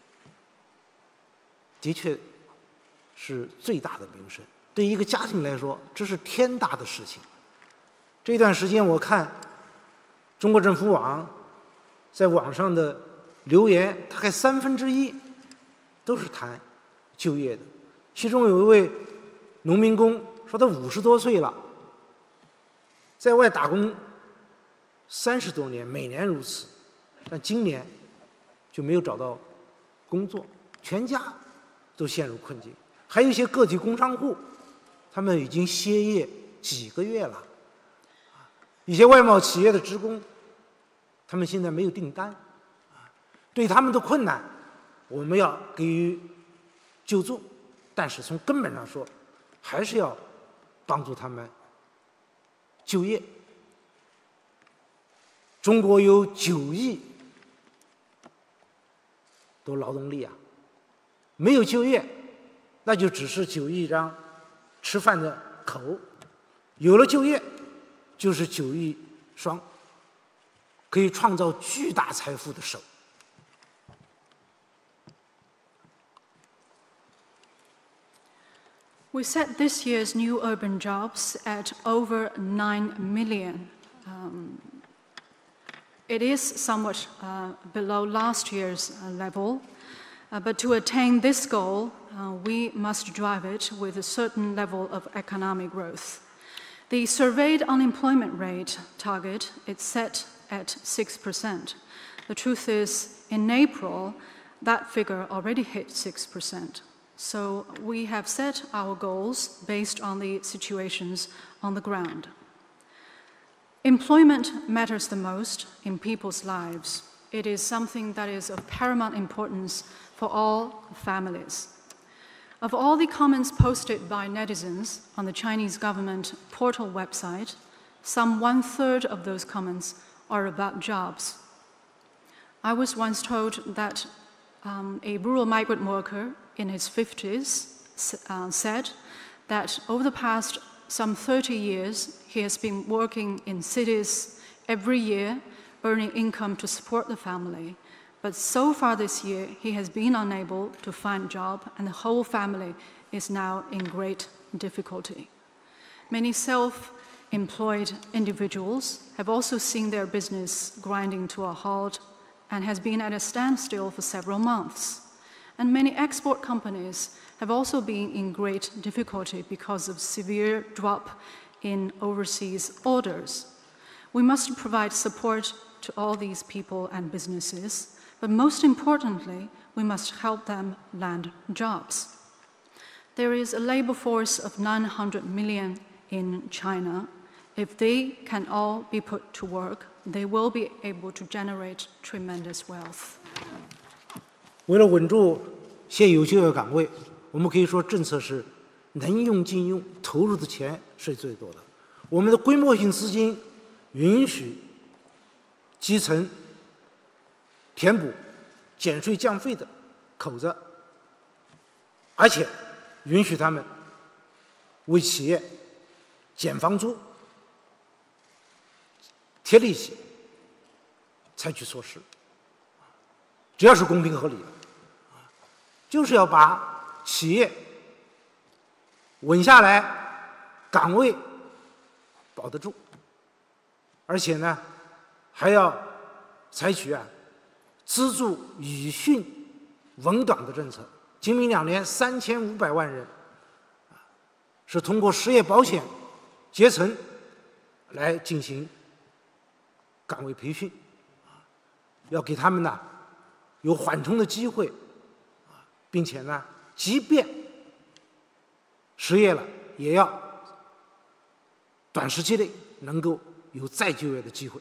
的确是最大的民生，对于一个家庭来说，这是天大的事情。这段时间我看中国政府网在网上的留言，大概三分之一都是谈就业的。其中有一位农民工说，他五十多岁了。 在外打工三十多年，每年如此，但今年就没有找到工作，全家都陷入困境。还有一些个体工商户，他们已经歇业几个月了。一些外贸企业的职工，他们现在没有订单，对他们的困难，我们要给予救助，但是从根本上说，还是要帮助他们。 就业，中国有九亿多劳动力啊，没有就业，那就只是九亿张吃饭的口；有了就业，就是九亿双可以创造巨大财富的手。 We set this year's new urban jobs at over nine million. Um, it is somewhat uh, below last year's uh, level, uh, but to attain this goal, uh, we must drive it with a certain level of economic growth. The surveyed unemployment rate target is set at six percent. The truth is, in April, that figure already hit six percent. So we have set our goals based on the situations on the ground. Employment matters the most in people's lives. It is something that is of paramount importance for all families. Of all the comments posted by netizens on the Chinese government portal website, some one-third of those comments are about jobs. I was once told that um, a rural migrant worker in his fifties uh, said that over the past some thirty years, he has been working in cities every year, earning income to support the family. But so far this year, he has been unable to find a job, and the whole family is now in great difficulty. Many self-employed individuals have also seen their business grinding to a halt and has been at a standstill for several months. And many export companies have also been in great difficulty because of severe drop in overseas orders. We must provide support to all these people and businesses, but most importantly, we must help them land jobs. There is a labor force of nine hundred million in China. If they can all be put to work, they will be able to generate tremendous wealth. 为了稳住现有就业岗位，我们可以说政策是能用尽用，投入的钱是最多的。我们的规模性资金允许基层填补减税降费的口子，而且允许他们为企业减房租、贴利息，采取措施，只要是公平合理的，就是要把企业稳下来，岗位保得住，而且呢，还要采取啊资助语训文岗的政策。今明两年，三千五百万人是通过失业保险阶层来进行岗位培训，要给他们呢有缓冲的机会，并且呢，即便失业了，也要短时期内能够有再就业的机会。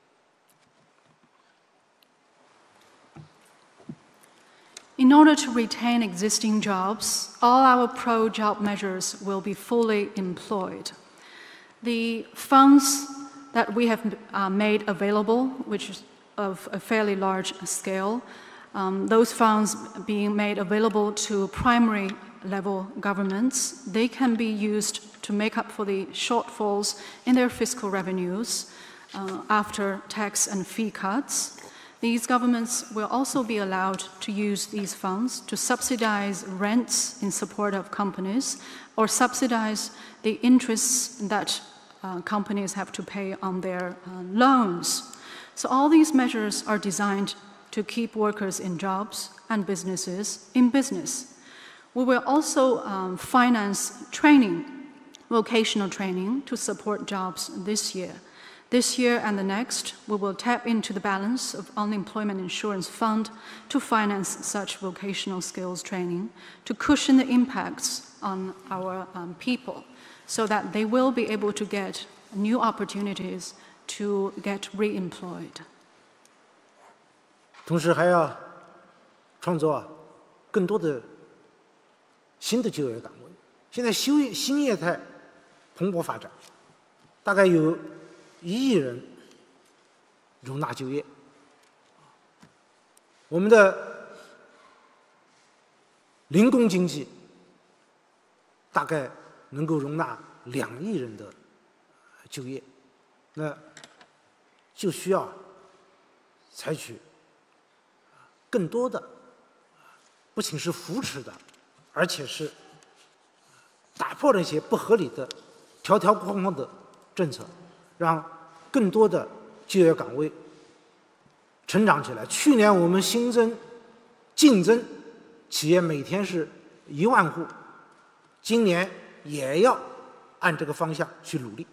In order to retain existing jobs, all our pro-job measures will be fully employed. The funds that we have uh, made available, which is of a fairly large scale, um, those funds being made available to primary level governments, they can be used to make up for the shortfalls in their fiscal revenues uh, after tax and fee cuts. These governments will also be allowed to use these funds to subsidize rents in support of companies or subsidize the interests that uh, companies have to pay on their uh, loans. So all these measures are designed to keep workers in jobs and businesses in business. We will also um, finance training, vocational training, to support jobs this year. This year and the next, we will tap into the balance of unemployment insurance fund to finance such vocational skills training to cushion the impacts on our um, people so that they will be able to get new opportunities to get re-employed. 同时还要创造啊更多的新的就业岗位。现在新业新业态蓬勃发展，大概有一亿人容纳就业。我们的零工经济大概能够容纳两亿人的就业，那就需要采取更多的，不仅是扶持的，而且是打破那些不合理的条条框框的政策，让更多的就业岗位成长起来。去年我们新增、竞争企业每天是一万户，今年也要按这个方向去努力。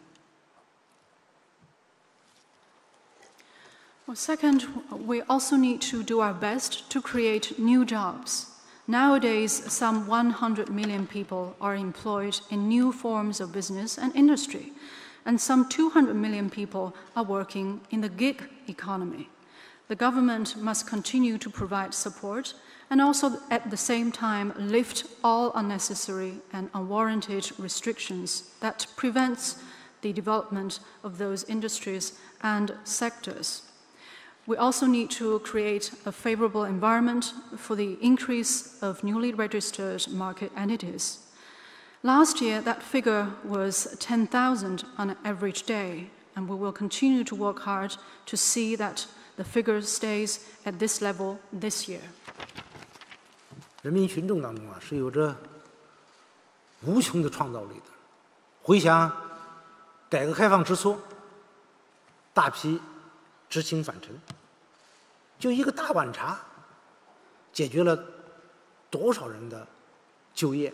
Well, second, we also need to do our best to create new jobs. Nowadays, some one hundred million people are employed in new forms of business and industry, and some two hundred million people are working in the gig economy. The government must continue to provide support and also at the same time lift all unnecessary and unwarranted restrictions that prevents the development of those industries and sectors. We also need to create a favorable environment for the increase of newly registered market entities. Last year, that figure was ten thousand on an average day, and we will continue to work hard to see that the figure stays at this level this year. 人民群众当中啊，是有着无穷的创造力的。回想改革开放之初，大批知青返城，就一个大碗茶，解决了多少人的就业。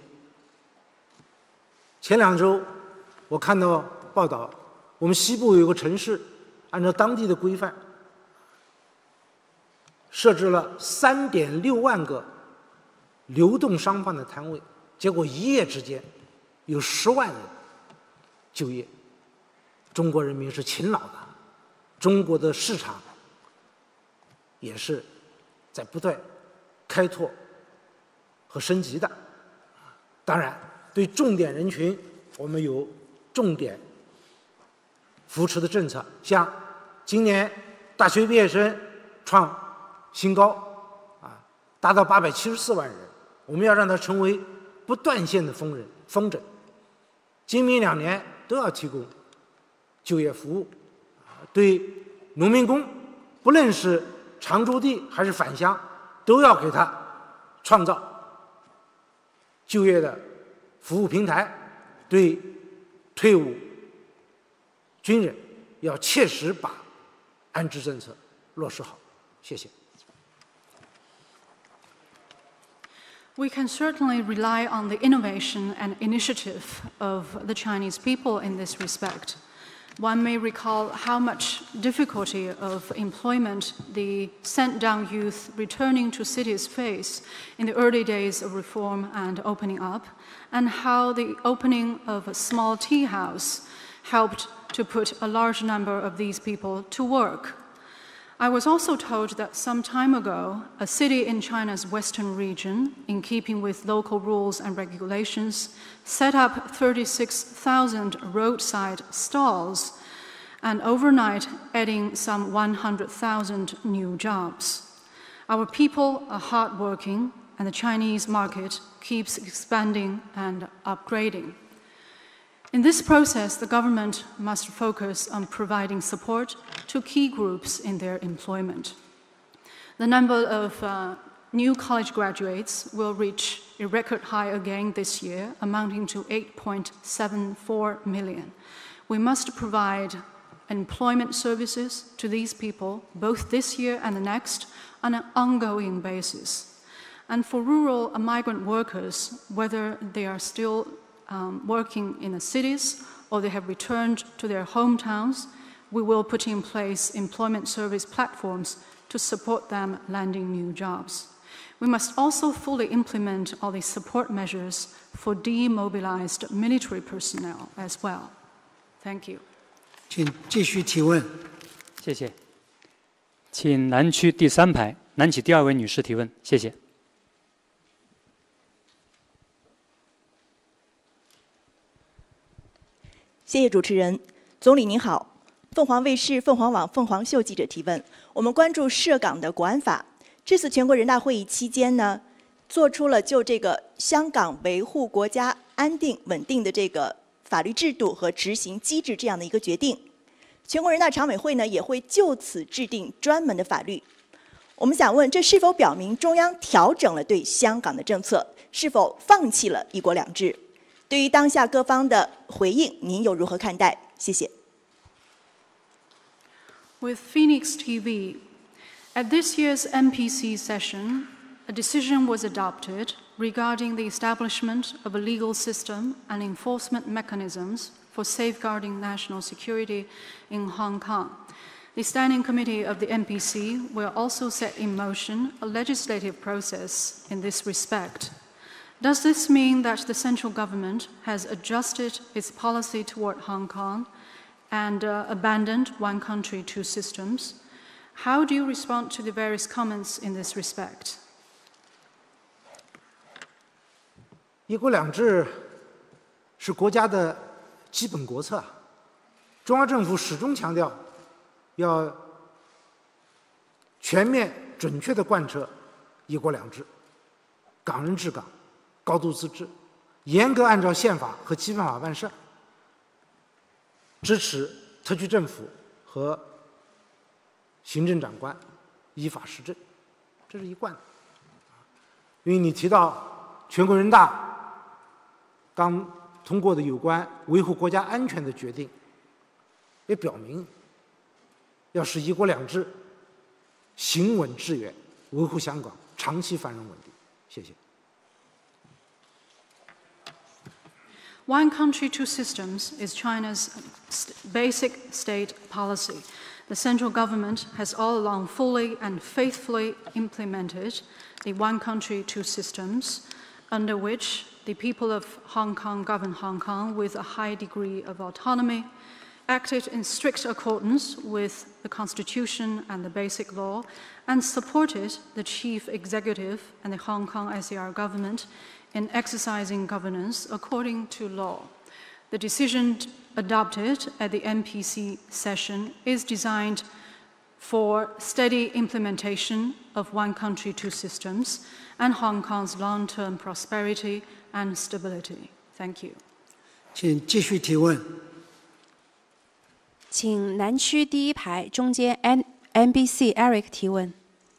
前两周，我看到报道，我们西部有个城市，按照当地的规范，设置了三点六万个流动商贩的摊位，结果一夜之间有十万人就业。中国人民是勤劳的，中国的市场也是在不断开拓和升级的。当然，对重点人群，我们有重点扶持的政策，像今年大学毕业生创新高，啊，达到八百七十四万人，我们要让它成为不断线的丰人风筝。今明两年都要提供就业服务，对农民工，不论是常住地还是返乡，都要给他创造就业的服务平台。对退伍军人，要切实把安置政策落实好。谢谢。 We can certainly rely on the innovation and initiative of the Chinese people in this respect. One may recall how much difficulty of employment the sent-down youth returning to cities face in the early days of reform and opening up, and how the opening of a small tea house helped to put a large number of these people to work. I was also told that some time ago, a city in China's western region, in keeping with local rules and regulations, set up thirty-six thousand roadside stalls, and overnight adding some one hundred thousand new jobs. Our people are hardworking, and the Chinese market keeps expanding and upgrading. In this process, the government must focus on providing support to key groups in their employment. The number of uh, new college graduates will reach a record high again this year, amounting to eight point seven four million. We must provide employment services to these people, both this year and the next, on an ongoing basis. And for rural migrant workers, whether they are still Um, working in the cities or they have returned to their hometowns, we will put in place employment service platforms to support them landing new jobs. We must also fully implement all these support measures for demobilized military personnel as well. Thank you. 请继续提问。 谢谢。请南区第三排南起第二位女士提问，谢谢。 谢谢主持人，总理您好。凤凰卫视、凤凰网、凤凰秀记者提问：我们关注涉港的国安法，这次全国人大会议期间呢，做出了就这个香港维护国家安定稳定的这个法律制度和执行机制这样的一个决定。全国人大常委会呢也会就此制定专门的法律。我们想问，这是否表明中央调整了对香港的政策，是否放弃了一国两制？ 对于当下各方的回应，您又如何看待？谢谢。 With Phoenix T V, at this year's M P C session, a decision was adopted regarding the establishment of a legal system and enforcement mechanisms for safeguarding national security in Hong Kong. The Standing Committee of the N P C will also set in motion a legislative process in this respect. Does this mean that the central government has adjusted its policy toward Hong Kong and uh, abandoned one country, two systems? How do you respond to the various comments in this respect? 一国两制是国家的基本国策，中央政府始终强调要全面准确地贯彻一国两制、港人治港、高度自治，严格按照宪法和基本法办事，支持特区政府和行政长官依法施政，这是一贯的。因为你提到全国人大刚通过的有关维护国家安全的决定，也表明要使一国两制行稳致远，维护香港长期繁荣稳定。谢谢。 One country, two systems is China's basic state policy. The central government has all along fully and faithfully implemented the one country, two systems, under which the people of Hong Kong govern Hong Kong with a high degree of autonomy, acted in strict accordance with the Constitution and the Basic Law, and supported the Chief Executive and the Hong Kong S A R government in exercising governance according to law. The decision adopted at the N P C session is designed for steady implementation of one country, two systems, and Hong Kong's long-term prosperity and stability. Thank you. 请继续提问。 请南区第一排中间 N N B C Eric 提问。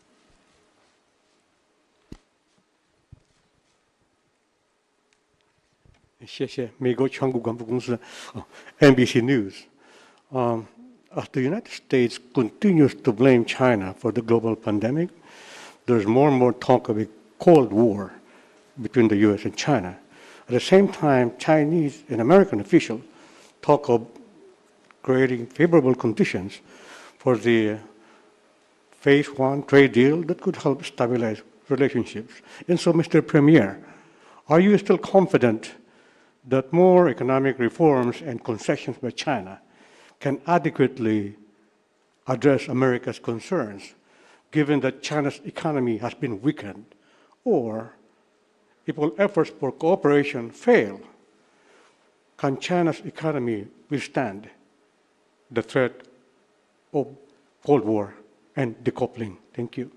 谢谢美国全国广播公司 N B C News. Um, as the United States continues to blame China for the global pandemic, there's more and more talk of a Cold War between the U S and China. At the same time, Chinese and American officials talk of creating favorable conditions for the phase one trade deal that could help stabilize relationships. And so, Mister Premier, are you still confident that more economic reforms and concessions by China can adequately address America's concerns, given that China's economy has been weakened? Or, if all efforts for cooperation fail, can China's economy withstand the threat of Cold War and decoupling? Thank you.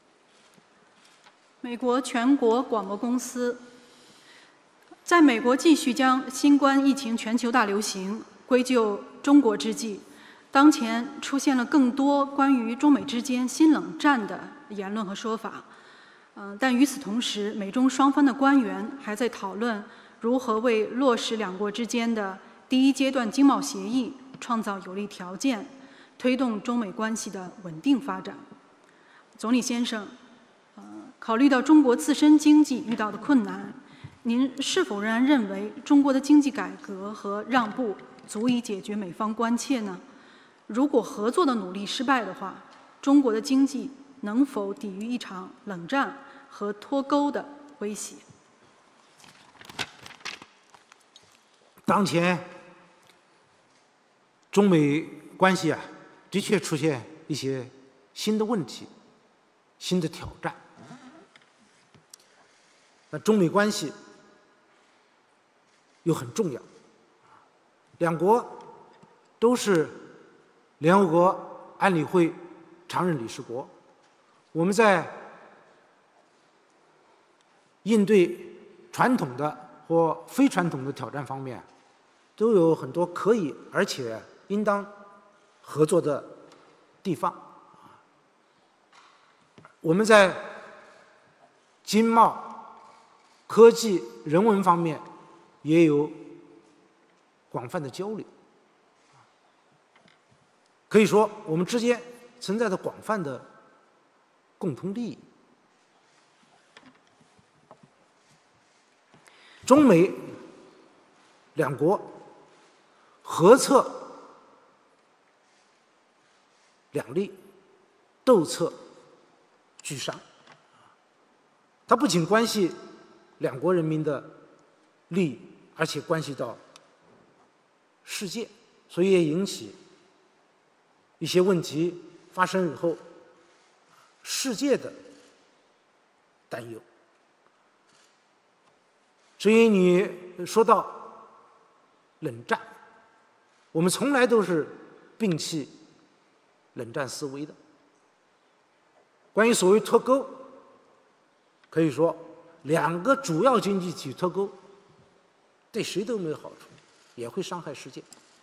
美国全国广播公司在美国继续将新冠疫情全球大流行归咎中国之际，当前出现了更多关于中美之间新冷战的言论和说法。嗯，但与此同时，美中双方的官员还在讨论如何为落实两国之间的第一阶段经贸协议创造有利条件，推动中美关系的稳定发展。总理先生，呃，考虑到中国自身经济遇到的困难，您是否仍然认为中国的经济改革和让步足以解决美方关切呢？如果合作的努力失败的话，中国的经济能否抵御一场冷战和脱钩的威胁？ 当前中美关系啊，的确出现一些新的问题、新的挑战。那中美关系又很重要，两国都是联合国安理会常任理事国，我们在应对传统的或非传统的挑战方面，都有很多可以而且应当合作的地方。我们在经贸、科技、人文方面也有广泛的交流。可以说，我们之间存在着广泛的共同利益。 中美两国合策两利，斗策俱伤。它不仅关系两国人民的利益，而且关系到世界，所以也引起一些问题发生以后，世界的担忧。至于你说到冷战，我们从来都是摒弃冷战思维的。关于所谓脱钩，可以说两个主要经济体脱钩，对谁都没有好处，也会伤害世界。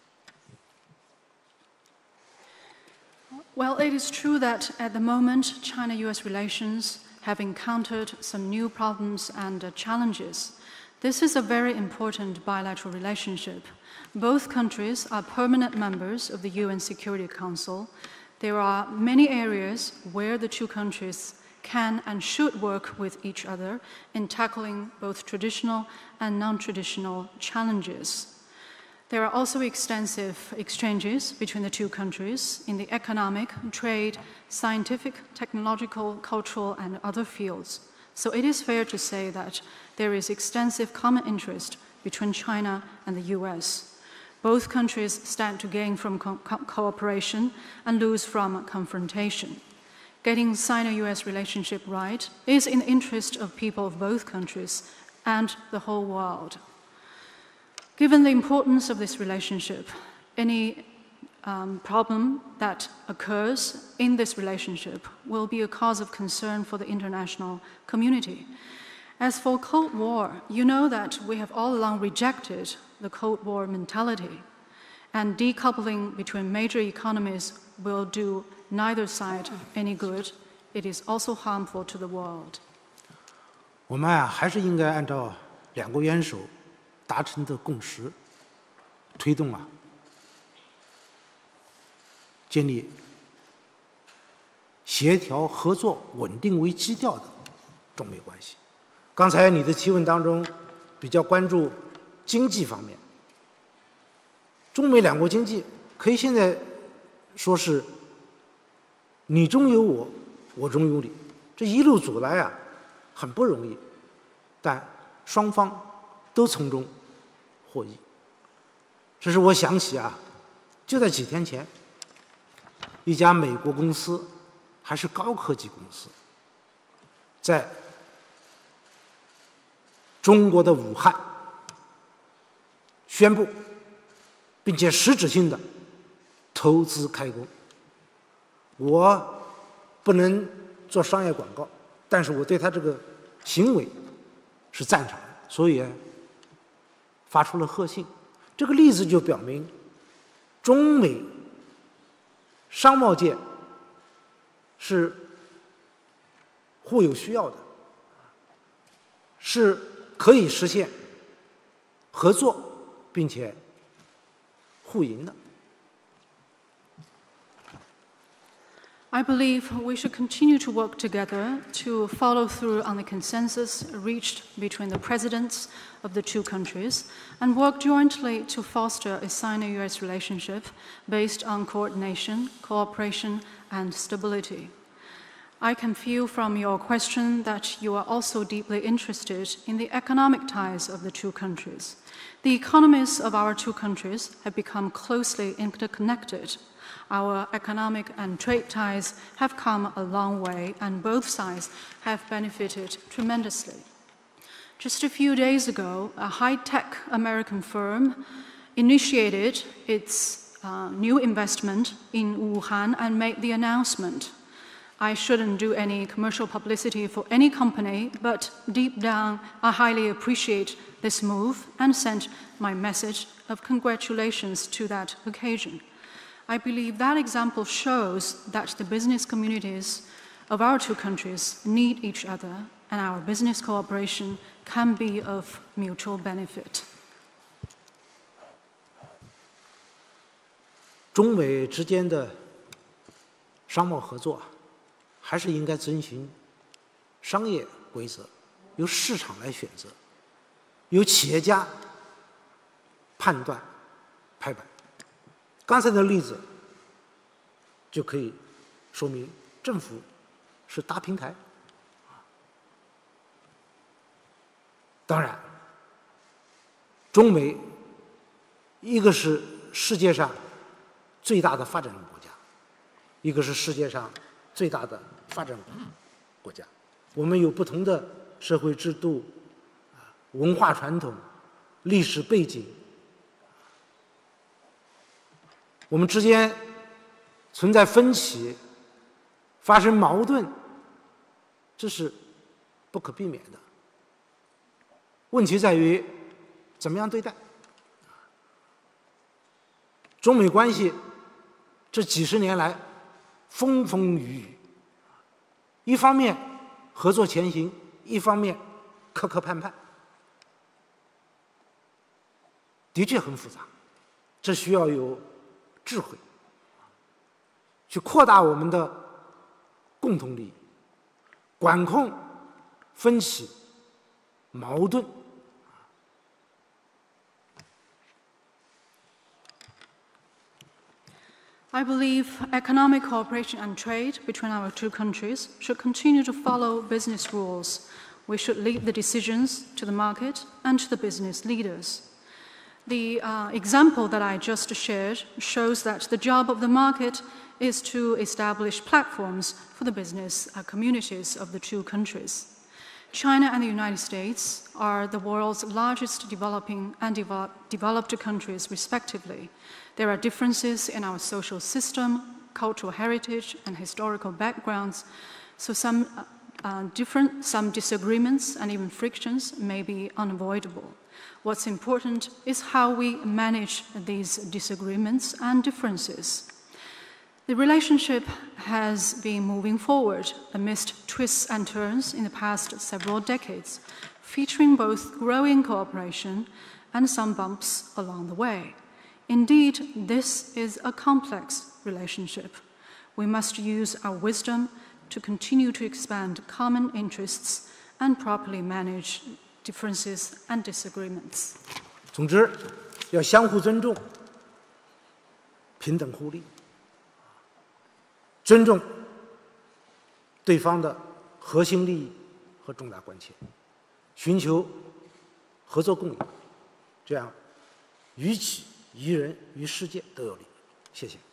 Well, it is true that at the moment, China-U S relations have encountered some new problems and uh, challenges. This is a very important bilateral relationship. Both countries are permanent members of the U N Security Council. There are many areas where the two countries can and should work with each other in tackling both traditional and non-traditional challenges. There are also extensive exchanges between the two countries in the economic, trade, scientific, technological, cultural, and other fields. So it is fair to say that there is extensive common interest between China and the U S. Both countries stand to gain from co cooperation and lose from confrontation. Getting Sino-U S relationship right is in the interest of people of both countries and the whole world. Given the importance of this relationship, any um, problem that occurs in this relationship will be a cause of concern for the international community. As for Cold War, you know that we have all along rejected the Cold War mentality, and decoupling between major economies will do neither side any good. It is also harmful to the world. 我们啊，还是应该按照两国元首 达成的共识，推动啊，建立协调、合作、稳定为基调的中美关系。刚才你的提问当中比较关注经济方面，中美两国经济可以现在说是你中有我，我中有你，这一路走来啊，很不容易，但双方 都从中获益。这是我想起啊，就在几天前，一家美国公司，还是高科技公司，在中国的武汉宣布，并且实质性的投资开工。我不能做商业广告，但是我对他这个行为是赞成的，所以 发出了贺信，这个例子就表明，中美商贸界是互有需要的，是可以实现合作并且互赢的。 I believe we should continue to work together to follow through on the consensus reached between the presidents of the two countries and work jointly to foster a Sino-U S relationship based on coordination, cooperation, and stability. I can feel from your question that you are also deeply interested in the economic ties of the two countries. The economies of our two countries have become closely interconnected. Our economic and trade ties have come a long way, and both sides have benefited tremendously. Just a few days ago, a high-tech American firm initiated its uh, new investment in Wuhan and made the announcement. I shouldn't do any commercial publicity for any company, but deep down, I highly appreciate this move and sent my message of congratulations to that occasion. I believe that example shows that the business communities of our two countries need each other, and our business cooperation can be of mutual benefit. 中美之间的商贸合作，还是应该遵循商业规则，由市场来选择。 由企业家判断拍板。刚才的例子就可以说明政府是大平台。当然，中美一个是世界上最大的发展中国家，一个是世界上最大的发展国家，我们有不同的社会制度、文化传统、历史背景，我们之间存在分歧、发生矛盾，这是不可避免的。问题在于怎么样对待。中美关系这几十年来风风雨雨，一方面合作前行，一方面磕磕绊绊，的确很复杂，这需要有智慧去扩大我们的共同利益，管控分歧矛盾。 I believe economic cooperation and trade between our two countries should continue to follow business rules. We should leave the decisions to the market and to the business leaders. The uh, example that I just shared shows that the job of the market is to establish platforms for the business uh, communities of the two countries. China and the United States are the world's largest developing and develop, developed countries, respectively. There are differences in our social system, cultural heritage, and historical backgrounds, so some, uh, different, some disagreements and even frictions may be unavoidable. What's important is how we manage these disagreements and differences. The relationship has been moving forward amidst twists and turns in the past several decades, featuring both growing cooperation and some bumps along the way. Indeed, this is a complex relationship. We must use our wisdom to continue to expand common interests and properly manage differences and disagreements. 总之，要相互尊重，平等互利。尊重对方的核心利益和重大关切，寻求合作共赢，这样于己、于人、于世界都有利。谢谢。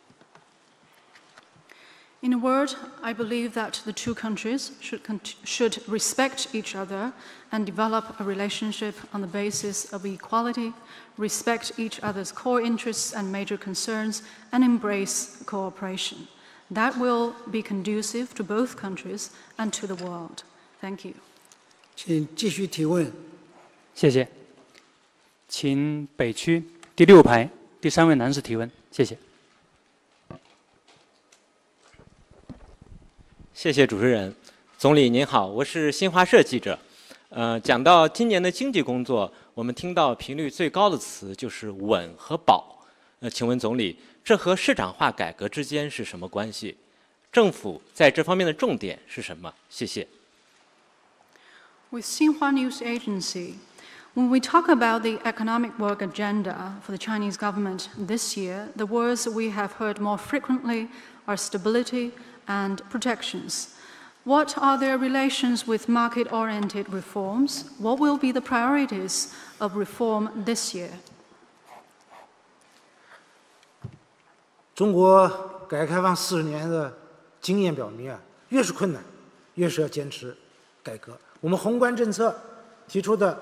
In a word, I believe that the two countries should, should respect each other and develop a relationship on the basis of equality, respect each other's core interests and major concerns, and embrace cooperation. That will be conducive to both countries and to the world. Thank you. 请继续提问。 谢谢。请北区第六排第三位男士提问。谢谢。 谢谢主持人。总理您好，我是新华社记者。呃，讲到今年的经济工作，我们听到频率最高的词就是稳和保。呃，请问总理，这和市场化改革之间是什么关系？政府在这方面的重点是什么？谢谢。 With Xinhua News Agency, when we talk about the economic work agenda for the Chinese government this year, the words we have heard more frequently are stability and protections. What are their relations with market-oriented reforms? What will be the priorities of reform this year? 中国改革开放四十年的经验表明啊，越是困难，越是要坚持改革。我们宏观政策提出的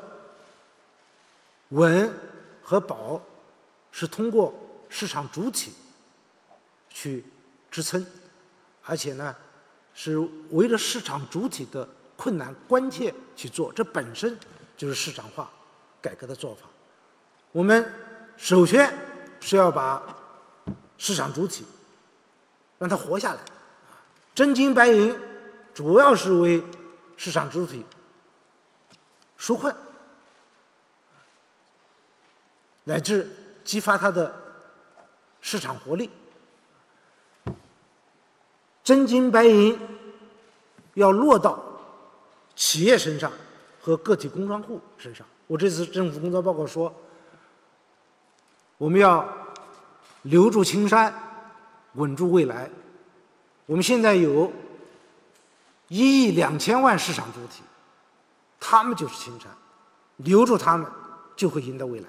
稳和保，是通过市场主体去支撑，而且呢，是围着市场主体的困难关切去做，这本身就是市场化改革的做法。我们首先是要把市场主体让它活下来，真金白银主要是为市场主体纾困，乃至激发它的市场活力。真金白银要落到企业身上和个体工商户身上。 我这次政府工作报告说，我们要留住青山，稳住未来。我们现在有一亿两千万市场主体，他们就是青山，留住他们，就会赢得未来。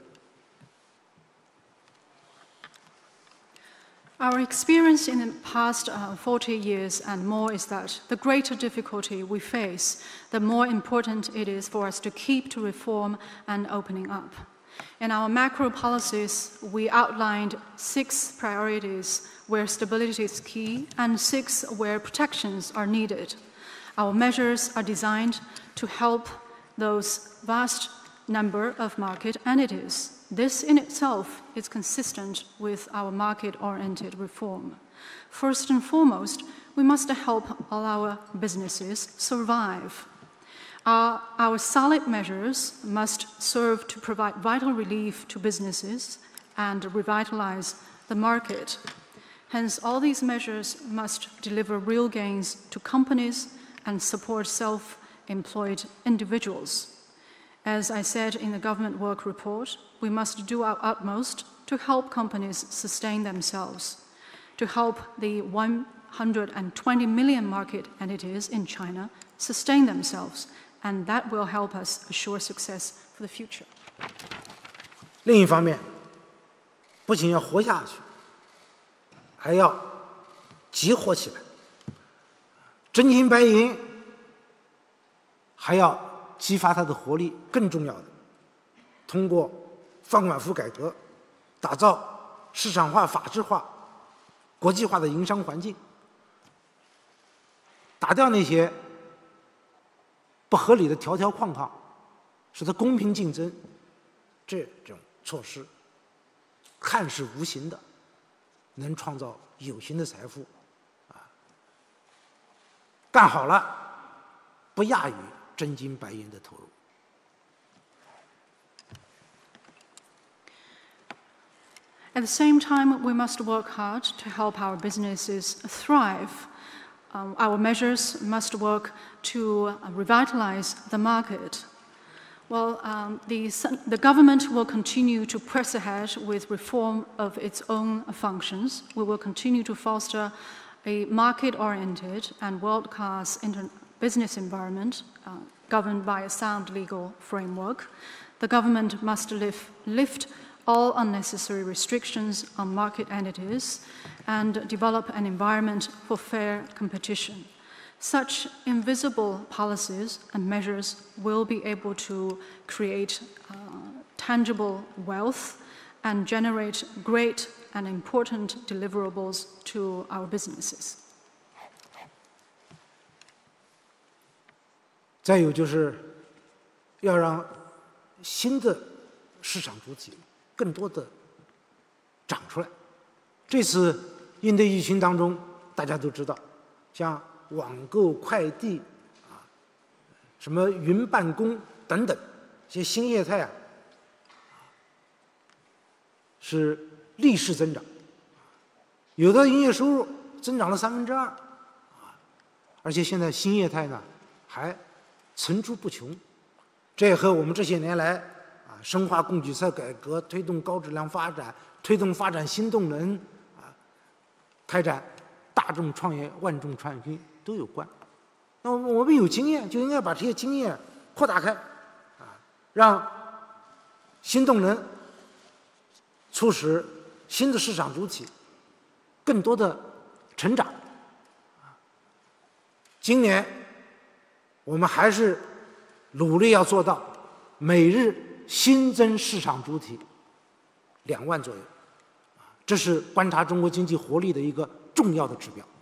Our experience in the past uh, forty years and more is that the greater difficulty we face, the more important it is for us to keep to reform and opening up. In our macro policies, we outlined six priorities where stability is key and six where protections are needed. Our measures are designed to help those vast number of market entities. This in itself is consistent with our market-oriented reform. First and foremost, we must help all our businesses survive. Our, our solid measures must serve to provide vital relief to businesses and revitalize the market. Hence, all these measures must deliver real gains to companies and support self-employed individuals. As I said in the government work report, we must do our utmost to help companies sustain themselves, to help the one hundred twenty million market entities in China sustain themselves, and that will help us assure success for the future. 另一方面，不仅要活下去，还要急活起来，真金白银，还要 激发它的活力，更重要的，通过放管服改革，打造市场化、法治化、国际化的营商环境，打掉那些不合理的条条框框，使得公平竞争这种措施看似无形的，能创造有形的财富，啊，干好了，不亚于 真金白银的投入。 At the same time, we must work hard to help our businesses thrive. Um, our measures must work to uh, revitalize the market. Well, um, the, the government will continue to press ahead with reform of its own functions. We will continue to foster a market-oriented and world-class business environment uh, governed by a sound legal framework. The government must lift, lift all unnecessary restrictions on market entities and develop an environment for fair competition. Such invisible policies and measures will be able to create uh, tangible wealth and generate great and important deliverables to our businesses. 再有就是要让新的市场主体更多的长出来。这次应对疫情当中，大家都知道，像网购、快递啊，什么云办公等等，这些新业态啊，是逆势增长，有的营业收入增长了三分之二，啊，而且现在新业态呢还 层出不穷，这也和我们这些年来啊深化供给侧改革、推动高质量发展、推动发展新动能啊、开展大众创业、万众创新都有关。那我们有经验，就应该把这些经验扩大开，啊，让新动能促使新的市场主体更多的成长。今年 我们还是努力要做到每日新增市场主体两万左右，这是观察中国经济活力的一个重要的指标。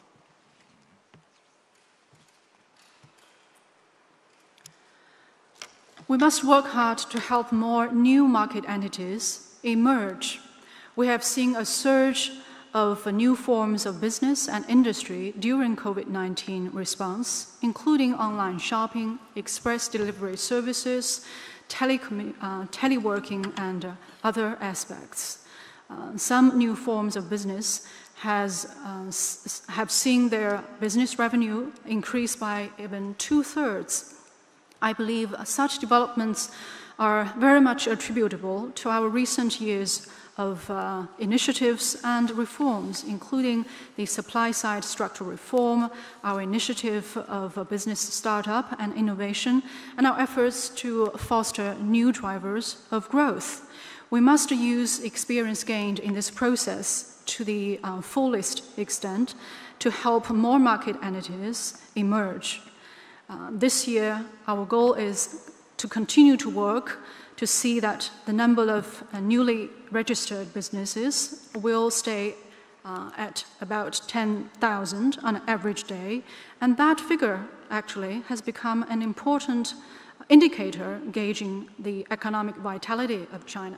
We must work hard to help more new market entities emerge. We have seen a surge of new forms of business and industry during COVID nineteen response, including online shopping, express delivery services, telecom uh, teleworking, and uh, other aspects. Uh, some new forms of business has, uh, have seen their business revenue increase by even two-thirds. I believe such developments are very much attributable to our recent years of uh, initiatives and reforms, including the supply-side structural reform, our initiative of a business startup and innovation, and our efforts to foster new drivers of growth. We must use experience gained in this process to the uh, fullest extent to help more market entities emerge. Uh, this year, our goal is to continue to work to see that the number of uh, newly registered businesses will stay uh, at about ten thousand on an average day, and that figure actually has become an important indicator gauging the economic vitality of China.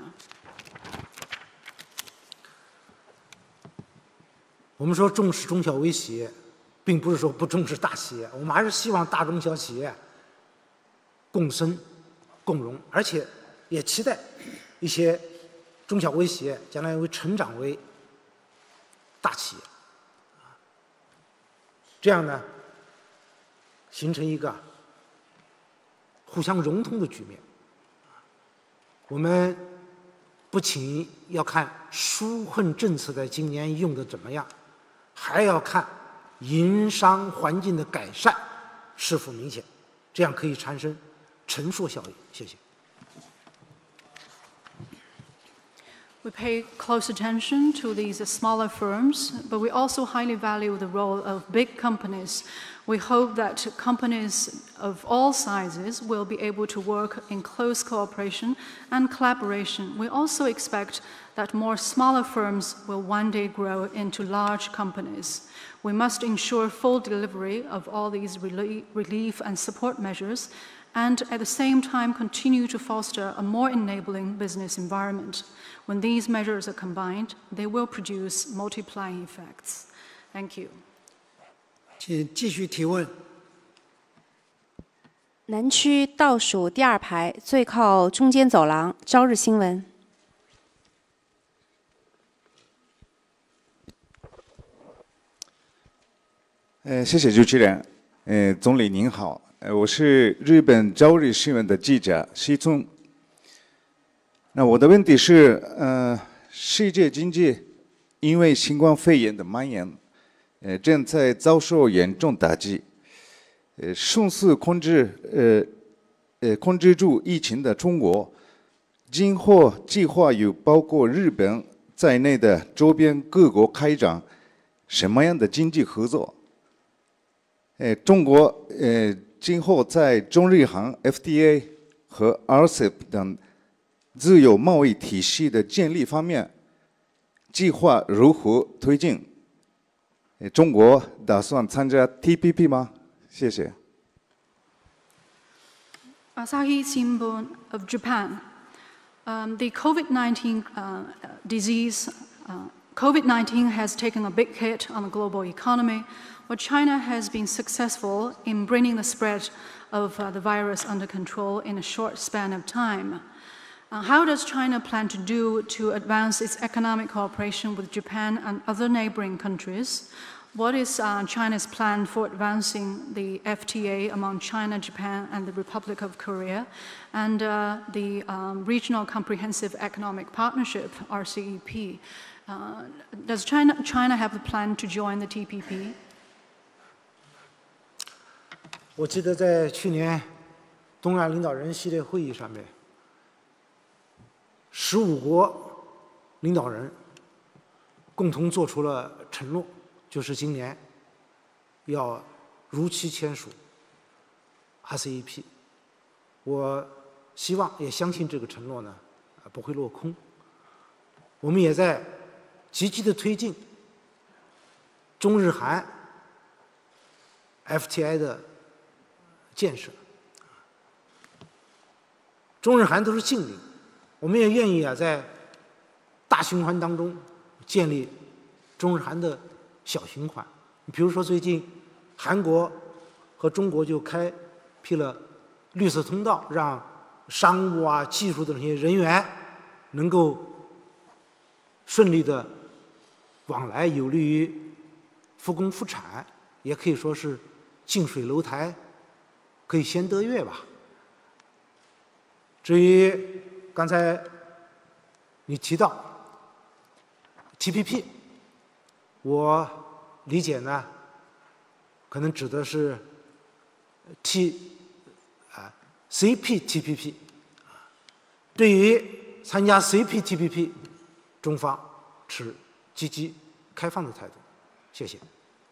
我们说重视中小微企业，并不是说不重视大企业，我们还是希望大中小企业共生共荣，而且也期待一些中小微企业将来会成长为大企业，这样呢，形成一个互相融通的局面。我们不仅要看纾困政策在今年用的怎么样，还要看营商环境的改善是否明显，这样可以产生乘数效应。谢谢。 We pay close attention to these smaller firms, but we also highly value the role of big companies. We hope that companies of all sizes will be able to work in close cooperation and collaboration. We also expect that more smaller firms will one day grow into large companies. We must ensure full delivery of all these relief and support measures, and at the same time continue to foster a more enabling business environment. When these measures are combined, they will produce multiplying effects. Thank you. 请继续提问。 南区倒数第二排最靠中间走廊，朝日新闻。 呃，谢谢主持人。呃，总理您好，呃，我是日本朝日新闻的记者西村。那我的问题是，呃，世界经济因为新冠肺炎的蔓延，呃，正在遭受严重打击。呃，迅速控制，呃，呃，控制住疫情的中国，今后计划有包括日本在内的周边各国开展什么样的经济合作？呃，中国呃，今后在中日韩 F T A 和 R C E P 等自由贸易体系的建立方面，计划如何推进？中国打算参加 T P P 吗？谢谢。 Asahi Shimbun of Japan. Um, the COVID nineteen uh, disease, uh, COVID nineteen has taken a big hit on the global economy, but China has been successful in bringing the spread of uh, the virus under control in a short span of time. Uh, how does China plan to do to advance its economic cooperation with Japan and other neighboring countries? What is uh, China's plan for advancing the F T A among China, Japan, and the Republic of Korea, and uh, the um, Regional Comprehensive Economic Partnership, R C E P? Uh, does China, China have a plan to join the T P P? 我记得在去年东亚领导人系列会议上面，十五国领导人共同做出了承诺，就是今年要如期签署 R C E P。我希望也相信这个承诺呢不会落空。我们也在积极的推进中日韩 F T I 的建设。中日韩都是近邻，我们也愿意啊在大循环当中建立中日韩的小循环。比如说最近韩国和中国就开辟了绿色通道，让商务啊、技术的那些人员能够顺利的往来，有利于复工复产，也可以说是近水楼台可以先得月吧。 至于刚才你提到 T P P， 我理解呢，可能指的是 T 啊 C P T P P。对于参加 C P T P P， 中方持积极开放的态度。谢谢。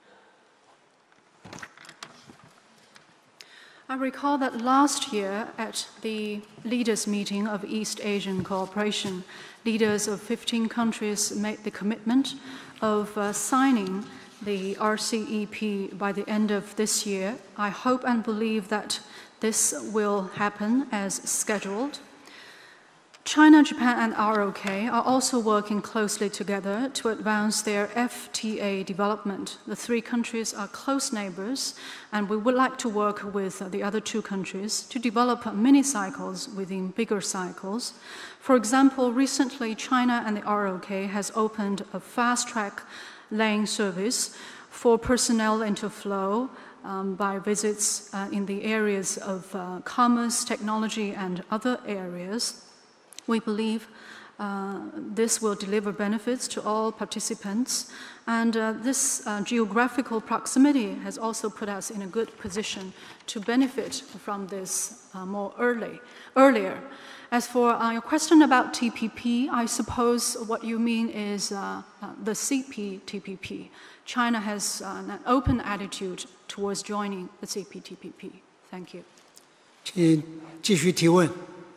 I recall that last year at the leaders' meeting of East Asian cooperation, leaders of fifteen countries made the commitment of uh, signing the R C E P by the end of this year. I hope and believe that this will happen as scheduled. China, Japan, and R O K are also working closely together to advance their F T A development. The three countries are close neighbors, and we would like to work with the other two countries to develop mini cycles within bigger cycles. For example, recently China and the R O K has opened a fast-track lane service for personnel interflow um, by visits uh, in the areas of uh, commerce, technology, and other areas. We believe uh, this will deliver benefits to all participants, and uh, this uh, geographical proximity has also put us in a good position to benefit from this uh, more early, earlier. As for uh, your question about T P P, I suppose what you mean is uh, uh, the C P T P P. China has uh, an open attitude towards joining the C P T P P. Thank you. 请继续提问。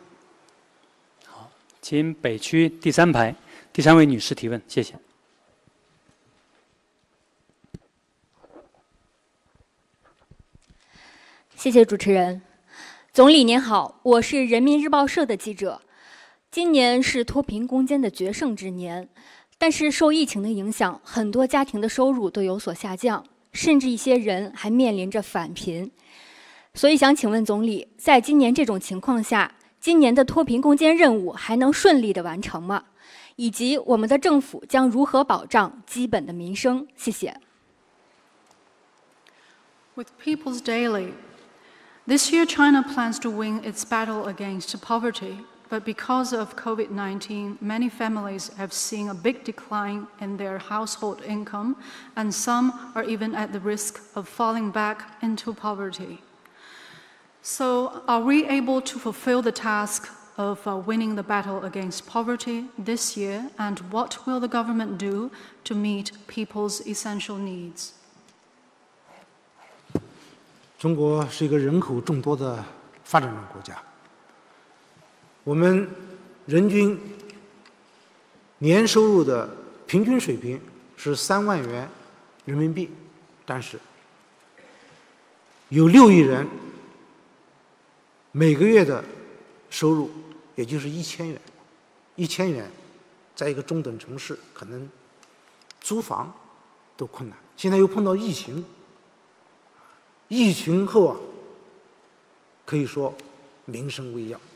请北区第三排第三位女士提问，谢谢。 谢谢主持人。总理您好，我是人民日报社的记者。今年是脱贫攻坚的决胜之年，但是受疫情的影响，很多家庭的收入都有所下降，甚至一些人还面临着返贫。所以想请问总理，在今年这种情况下， 今年的脱贫攻坚任务还能顺利的完成吗？以及我们的政府将如何保障基本的民生？谢谢。 With People's Daily, this year China plans to win its battle against poverty, but because of COVID nineteen, many families have seen a big decline in their household income, and some are even at the risk of falling back into poverty. So, are we able to fulfill the task of uh, winning the battle against poverty this year? And what will the government do to meet people's essential needs? 中国是一个人口众多的发展中国家，我们人均年收入的平均水平是三万元人民币，但是有六亿人 每个月的收入也就是一千元，一千元，在一个中等城市，可能租房都困难。现在又碰到疫情，疫情后啊，可以说民生危要。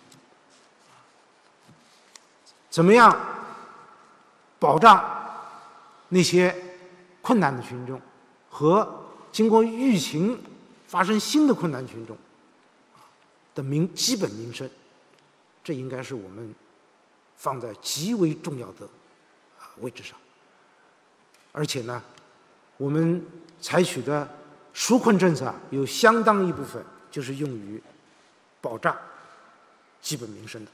怎么样保障那些困难的群众和经过疫情发生新的困难群众 的民基本民生，这应该是我们放在极为重要的位置上。而且呢，我们采取的纾困政策有相当一部分就是用于保障基本民生的。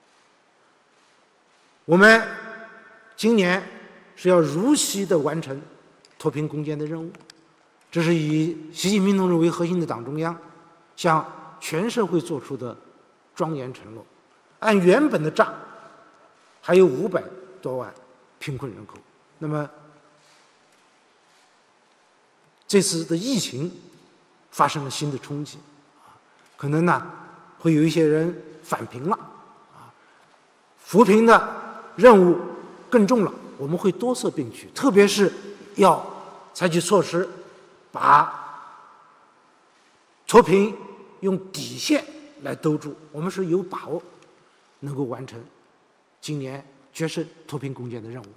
我们今年是要如期的完成脱贫攻坚的任务，这是以习近平同志为核心的党中央向 全社会做出的庄严承诺，按原本的账，还有五百多万贫困人口。那么这次的疫情发生了新的冲击，可能呢会有一些人返贫了，啊，扶贫的任务更重了。我们会多色并举，特别是要采取措施，把脱贫 用底线来兜住，我们是有把握能够完成今年决胜脱贫攻坚的任务。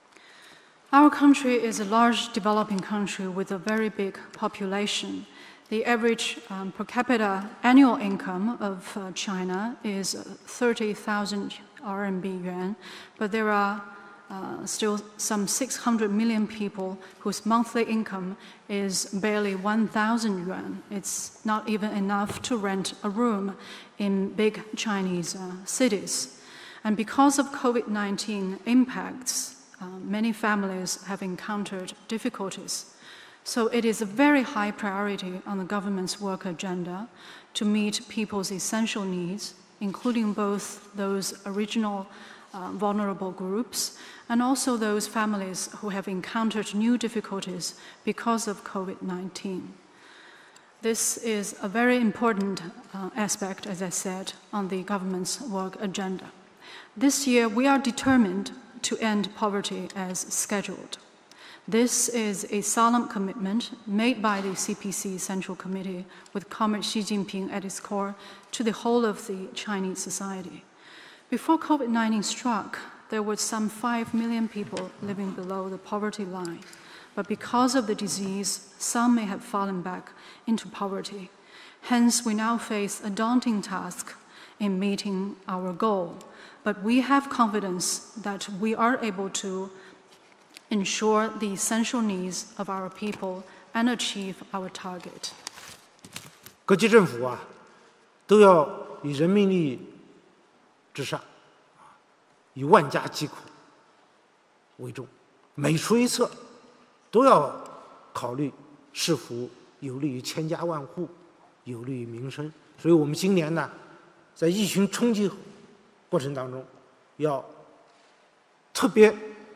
Our country is a large developing country with a very big population. The average um, per capita annual income of uh, China is thirty thousand R M B yuan, but there are uh, still some six hundred million people whose monthly income is barely one thousand yuan. It's not even enough to rent a room in big Chinese uh, cities. And because of COVID nineteen impacts, uh, many families have encountered difficulties. So it is a very high priority on the government's work agenda to meet people's essential needs, including both those original uh, vulnerable groups and also those families who have encountered new difficulties because of COVID nineteen. This is a very important uh, aspect, as I said, on the government's work agenda. This year, we are determined to end poverty as scheduled. This is a solemn commitment made by the C P C Central Committee with Comrade Xi Jinping at its core to the whole of the Chinese society. Before COVID nineteen struck, there were some five million people living below the poverty line. But because of the disease, some may have fallen back into poverty. Hence, we now face a daunting task in meeting our goal. But we have confidence that we are able to ensure the essential needs of our people and achieve our target. 各级政府啊，都要以人民利益至上，以万家疾苦为重，每出一策都要考虑是否有利于千家万户，有利于民生。所以我们今年呢，在疫情冲击过程当中，要特别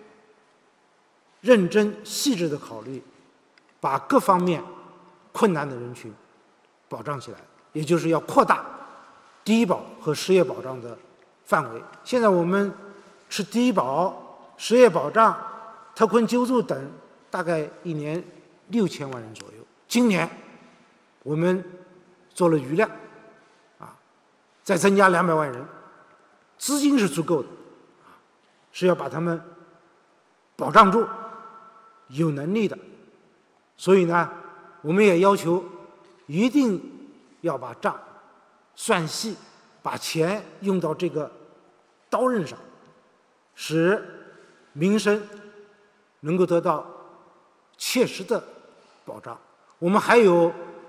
认真细致的考虑，把各方面困难的人群保障起来，也就是要扩大低保和失业保障的范围。现在我们是低保、失业保障、特困救助等，大概一年六千万人左右。今年我们做了余量，啊，再增加两百万人，资金是足够的，是要把他们保障住。有能力的，所以呢，我们也要求一定要把账算细，把钱用到这个刀刃上，使民生能够得到切实的保障。我们还有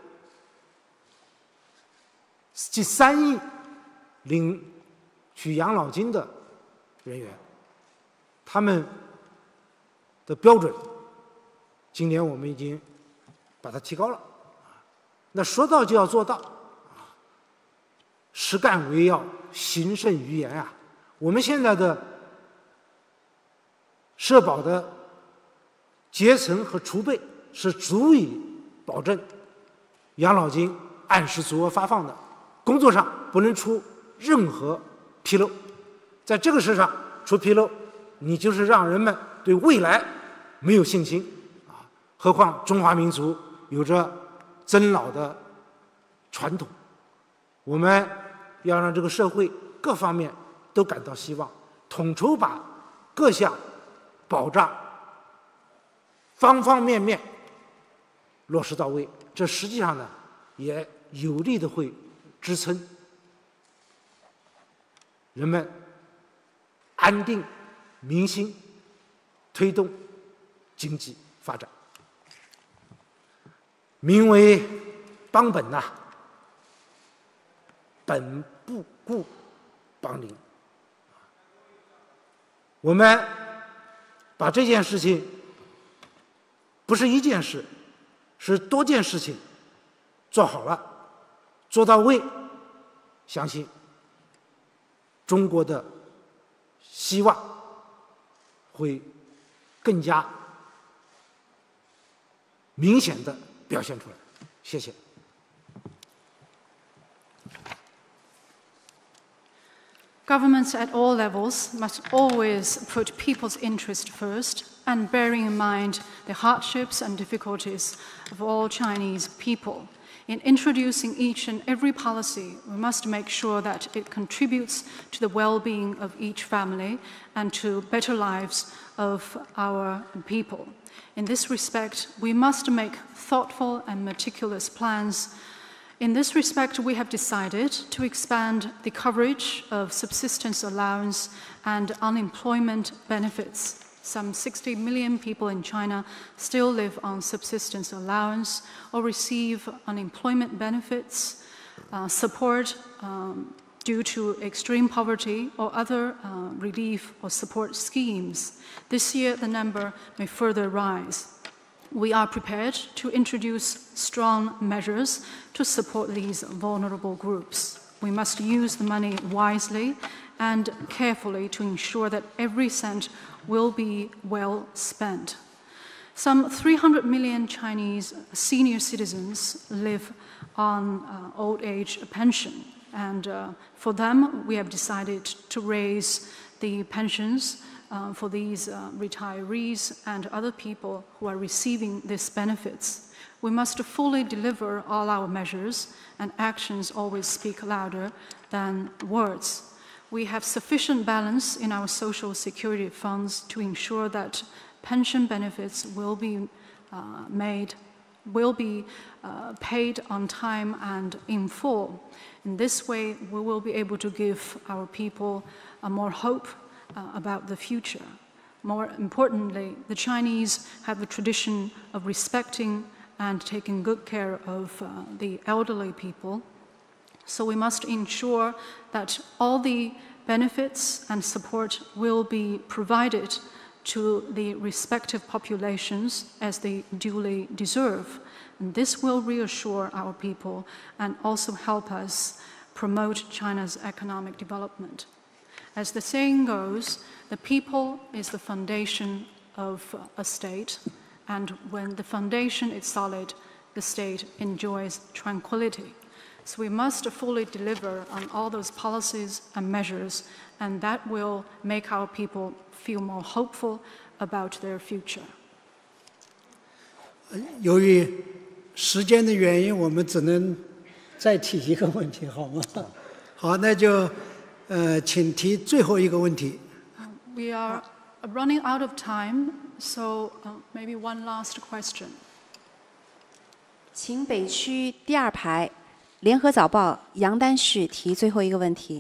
近三亿领取养老金的人员，他们的标准今年我们已经把它提高了，那说到就要做到，实干为要，行胜于言啊！我们现在的社保的结存和储备是足以保证养老金按时足额发放的，工作上不能出任何纰漏，在这个事上出纰漏，你就是让人们对未来没有信心。何况中华民族有着增老的传统，我们要让这个社会各方面都感到希望，统筹把各项保障方方面面落实到位，这实际上呢也有力的会支撑人们安定民心，推动经济发展。民为邦本呐、啊，本不顾邦邻。我们把这件事情不是一件事，是多件事情做好了，做到位，相信中国的希望会更加明显的表现出来。谢谢。 Governments at all levels must always put people's interest first and bearing in mind the hardships and difficulties of all Chinese people. In introducing each and every policy, we must make sure that it contributes to the well-being of each family and to better lives of our people. In this respect, we must make thoughtful and meticulous plans. In this respect, we have decided to expand the coverage of subsistence allowance and unemployment benefits. Some sixty million people in China still live on subsistence allowance or receive unemployment benefits, uh, support um, due to extreme poverty or other uh, relief or support schemes. This year, the number may further rise. We are prepared to introduce strong measures to support these vulnerable groups. We must use the money wisely and carefully to ensure that every cent will be well spent. Some three hundred million Chinese senior citizens live on uh, old age pension, and uh, for them we have decided to raise the pensions uh, for these uh, retirees and other people who are receiving these benefits. We must fully deliver all our measures, and actions always speak louder than words. We have sufficient balance in our social security funds to ensure that pension benefits will be uh, made, will be uh, paid on time and in full. In this way, we will be able to give our people uh, more hope uh, about the future. More importantly, the Chinese have the tradition of respecting and taking good care of uh, the elderly people. So we must ensure that all the benefits and support will be provided to the respective populations as they duly deserve. And this will reassure our people and also help us promote China's economic development. As the saying goes, the people is the foundation of a state, and when the foundation is solid, the state enjoys tranquility. So we must fully deliver on all those policies and measures, and that will make our people feel more hopeful about their future. 由于时间的原因，我们只能再提一个问题，好吗？好，那就呃，请提最后一个问题。 We are running out of time, so uh, maybe one last question. 请北区第二排。联合早报杨丹旭提最后一个问题。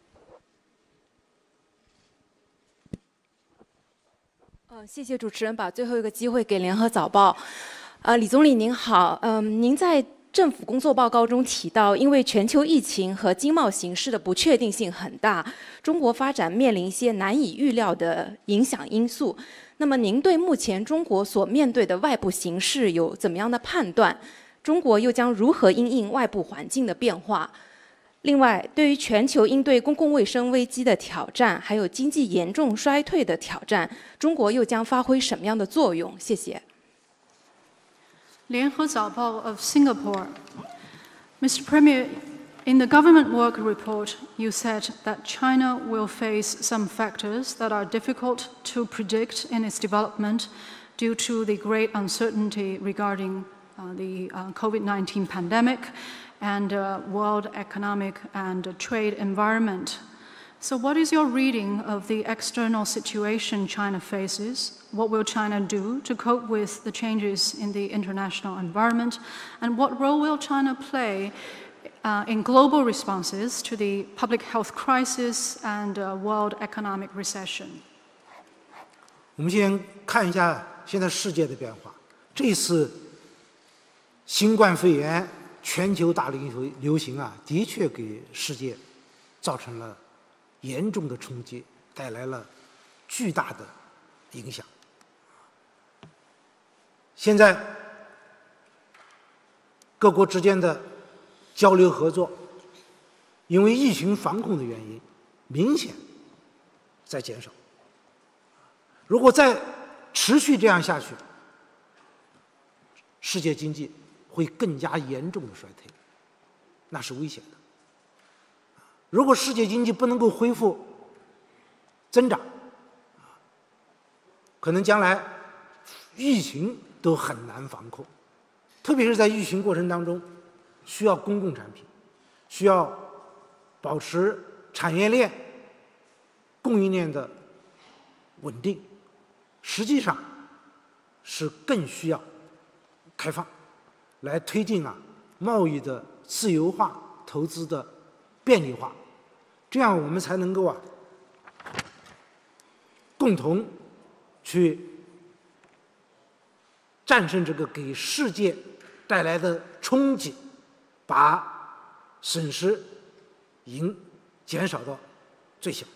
呃，谢谢主持人把最后一个机会给联合早报。呃，李总理您好，嗯、呃，您在政府工作报告中提到，因为全球疫情和经贸形势的不确定性很大，中国发展面临一些难以预料的影响因素。那么，您对目前中国所面对的外部形势有怎么样的判断？中国又将如何因应外部环境的变化？另外，对于全球应对公共卫生危机的挑战，还有经济严重衰退的挑战，中国又将发挥什么样的作用？谢谢。 联合早报 of Singapore. Mister Premier, in the government work report, you said that China will face some factors that are difficult to predict in its development due to the great uncertainty regarding Uh, the uh, COVID nineteen pandemic and uh, world economic and uh, trade environment. So what is your reading of the external situation China faces? What will China do to cope with the changes in the international environment? And what role will China play uh, in global responses to the public health crisis and uh, world economic recession? 我们先看一下现在世界的变化。这次新冠肺炎全球大流流行啊，的确给世界造成了严重的冲击，带来了巨大的影响。现在各国之间的交流合作，因为疫情防控的原因，明显在减少。如果再持续这样下去，世界经济会更加严重的衰退，那是危险的。如果世界经济不能够恢复增长， 可能将来疫情都很难防控，特别是在疫情过程当中，需要公共产品，需要保持产业链、供应链的稳定，实际上是更需要开放，来推进啊贸易的自由化、投资的便利化，这样我们才能够啊共同去战胜这个给世界带来的冲击，把损失赢减少到最小。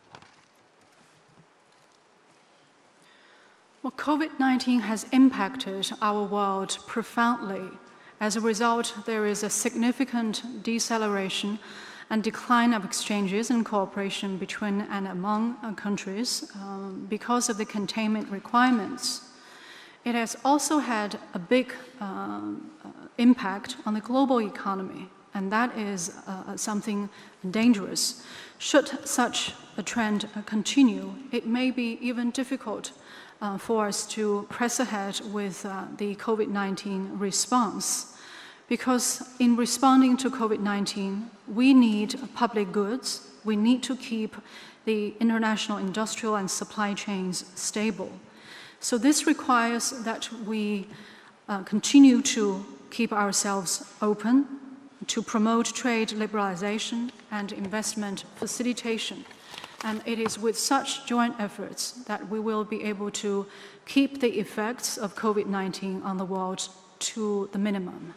Well, COVID nineteen has impacted our world profoundly. As a result, there is a significant deceleration and decline of exchanges and cooperation between and among uh, countries um, because of the containment requirements. It has also had a big um, uh, impact on the global economy, and that is uh, something dangerous. Should such a trend uh, continue, it may be even difficult Uh, for us to press ahead with uh, the COVID nineteen response. Because in responding to COVID nineteen, we need public goods. We need to keep the international industrial and supply chains stable. So this requires that we uh, continue to keep ourselves open, to promote trade liberalization and investment facilitation. And it is with such joint efforts that we will be able to keep the effects of COVID nineteen on the world to the minimum.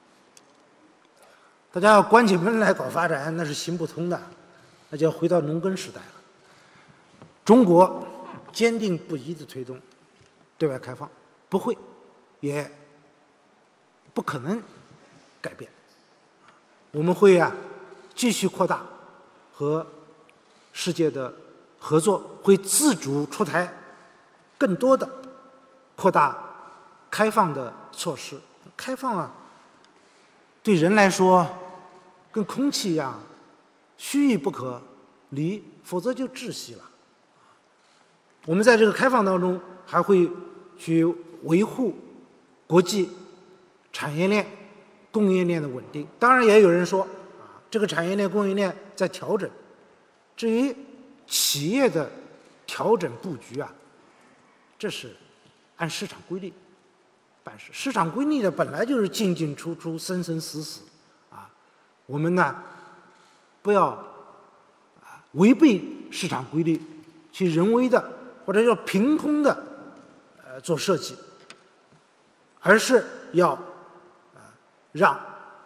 大家要关起门来搞发展，那是行不通的，那就要回到农耕时代了。中国坚定不移地推动对外开放，不会，也不可能改变。我们会啊，继续扩大和 世界的合作，会自主出台更多的扩大开放的措施。开放啊，对人来说跟空气一样，虚亦不可离，否则就窒息了。我们在这个开放当中，还会去维护国际产业链、供应链的稳定。当然，也有人说啊，这个产业链、供应链在调整。 至于企业的调整布局啊，这是按市场规律办事。市场规律呢，本来就是进进出出、生生死死啊。我们呢，不要啊违背市场规律，去人为的或者叫凭空的呃做设计，而是要啊让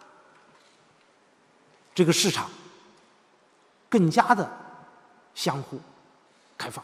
这个市场 更加的相互开放。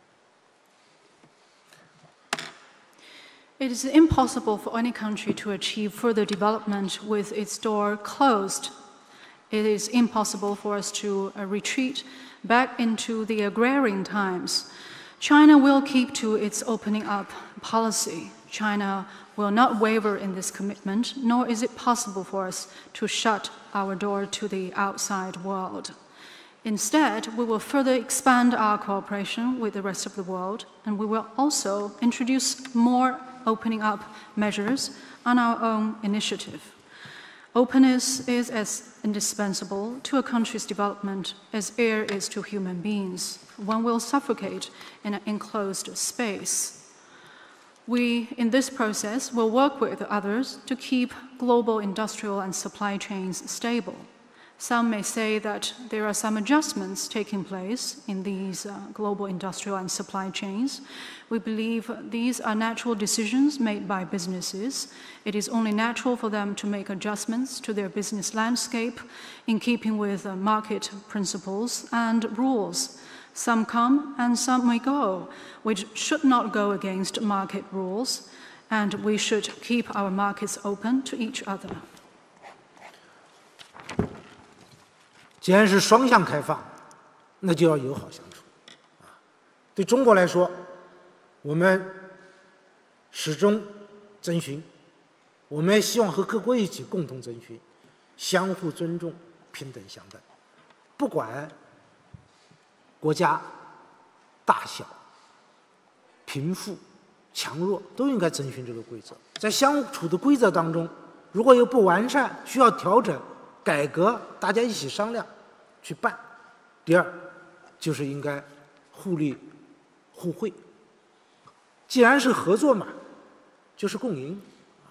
It is impossible for any country to achieve further development with its door closed. It is impossible for us to uh, retreat back into the agrarian times. China will keep to its opening up policy. China will not waver in this commitment, nor is it possible for us to shut our door to the outside world. Instead, we will further expand our cooperation with the rest of the world, and we will also introduce more opening up measures on our own initiative. Openness is as indispensable to a country's development as air is to human beings. One will suffocate in an enclosed space. We, in this process, will work with others to keep global industrial and supply chains stable. Some may say that there are some adjustments taking place in these uh, global industrial and supply chains. We believe these are natural decisions made by businesses. It is only natural for them to make adjustments to their business landscape in keeping with uh, market principles and rules. Some come and some may go. We should not go against market rules, and we should keep our markets open to each other. 既然是双向开放，那就要友好相处。啊，对中国来说，我们始终遵循，我们也希望和各国一起共同遵循，相互尊重、平等相待，不管国家大小、 贫富、强弱都应该遵循这个规则。在相处的规则当中，如果有不完善，需要调整、改革，大家一起商量去办。第二，就是应该互利互惠。既然是合作嘛，就是共赢。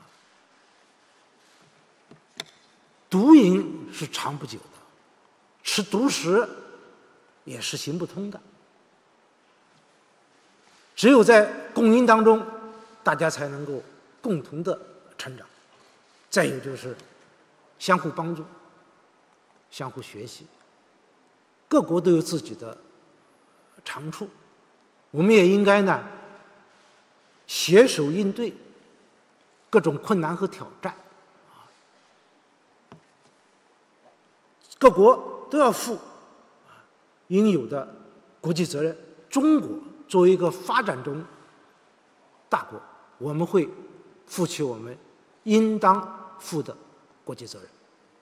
独赢是长不久的，吃独食也是行不通的。只有在共赢当中，大家才能够共同的成长。再有就是相互帮助、相互学习。各国都有自己的长处，我们也应该呢携手应对各种困难和挑战。各国都要负应有的国际责任。中国作为一个发展中大国，我们会负起我们应当负的国际责任。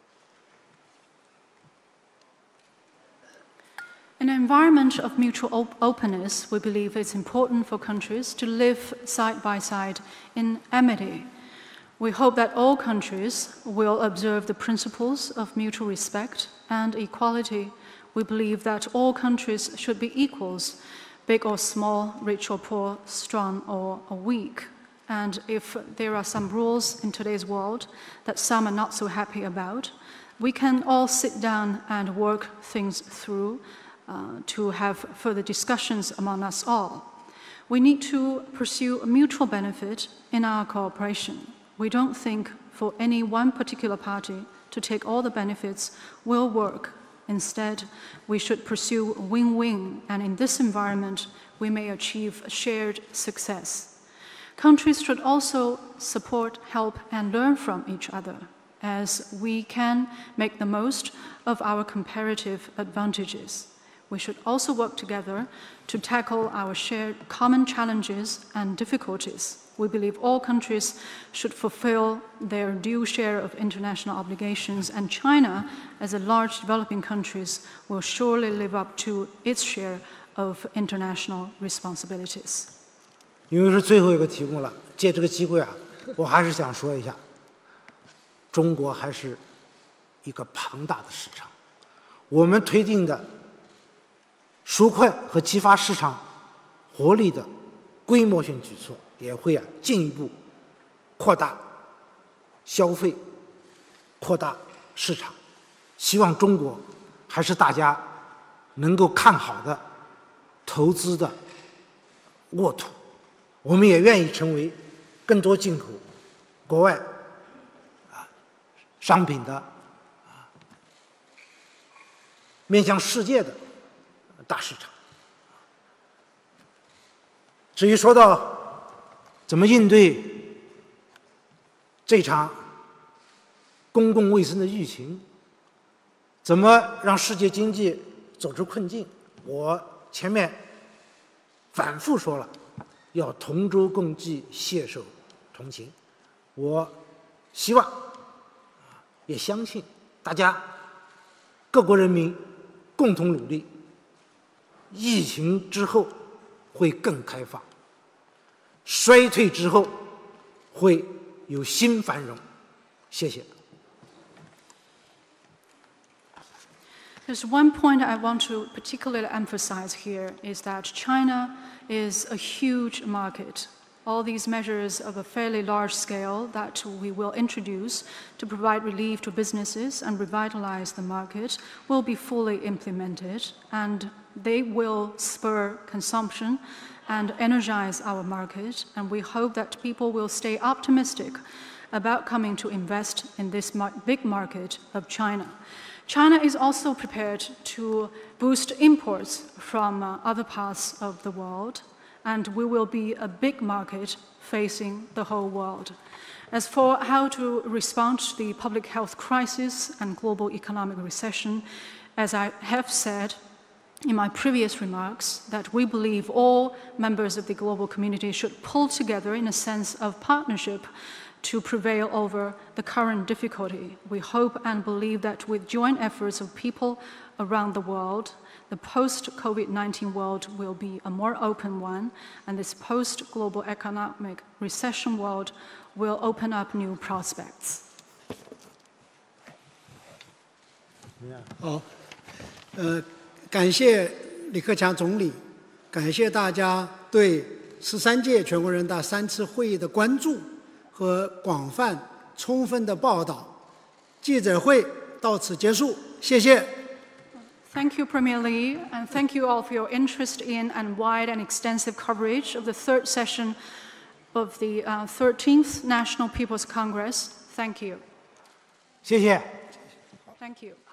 In an environment of mutual op openness, we believe it's important for countries to live side by side in amity. We hope that all countries will observe the principles of mutual respect and equality. We believe that all countries should be equals, big or small, rich or poor, strong or weak. And if there are some rules in today's world that some are not so happy about, we can all sit down and work things through uh, to have further discussions among us all. We need to pursue a mutual benefit in our cooperation. We don't think for any one particular party to take all the benefits will work. Instead, we should pursue win-win, and in this environment, we may achieve shared success. Countries should also support, help, and learn from each other, as we can make the most of our comparative advantages. We should also work together to tackle our shared common challenges and difficulties. We believe all countries should fulfill their due share of international obligations, and China, as a large developing country, will surely live up to its share of international responsibilities. 因为是最后一个题目了，借这个机会啊，我还是想说一下，中国还是一个庞大的市场，我们推进的纾困和激发市场活力的规模性举措，也会啊进一步扩大消费，扩大市场。希望中国还是大家能够看好的投资的沃土。我们也愿意成为更多进口国外啊商品的啊面向世界的大市场。至于说到怎么应对这场公共卫生的疫情，怎么让世界经济走出困境，我前面反复说了，要同舟共济，携手同行。我希望也相信大家各国人民共同努力，疫情之后会更开放，衰退之后会有新繁荣。谢谢。 There's one point I want to particularly emphasize here is that China is a huge market. All these measures of a fairly large scale that we will introduce to provide relief to businesses and revitalize the market will be fully implemented, and they will spur consumption and energize our market, and we hope that people will stay optimistic about coming to invest in this big market of China. China is also prepared to boost imports from uh, other parts of the world, and we will be a big market facing the whole world. As for how to respond to the public health crisis and global economic recession, as I have said in my previous remarks, that we believe all members of the global community should pull together in a sense of partnership to prevail over the current difficulty. We hope and believe that with joint efforts of people around the world, the post-COVID nineteen world will be a more open one, and this post-global economic recession world will open up new prospects. 好，呃，感谢李克强总理，感谢大家对十三届全国人大三次会议的关注和广泛充分的报道。记者会到此结束，谢谢。 Thank you, Premier Li, and thank you all for your interest in and wide and extensive coverage of the third session of the uh, thirteenth National People's Congress. Thank you. 谢谢。 Thank you.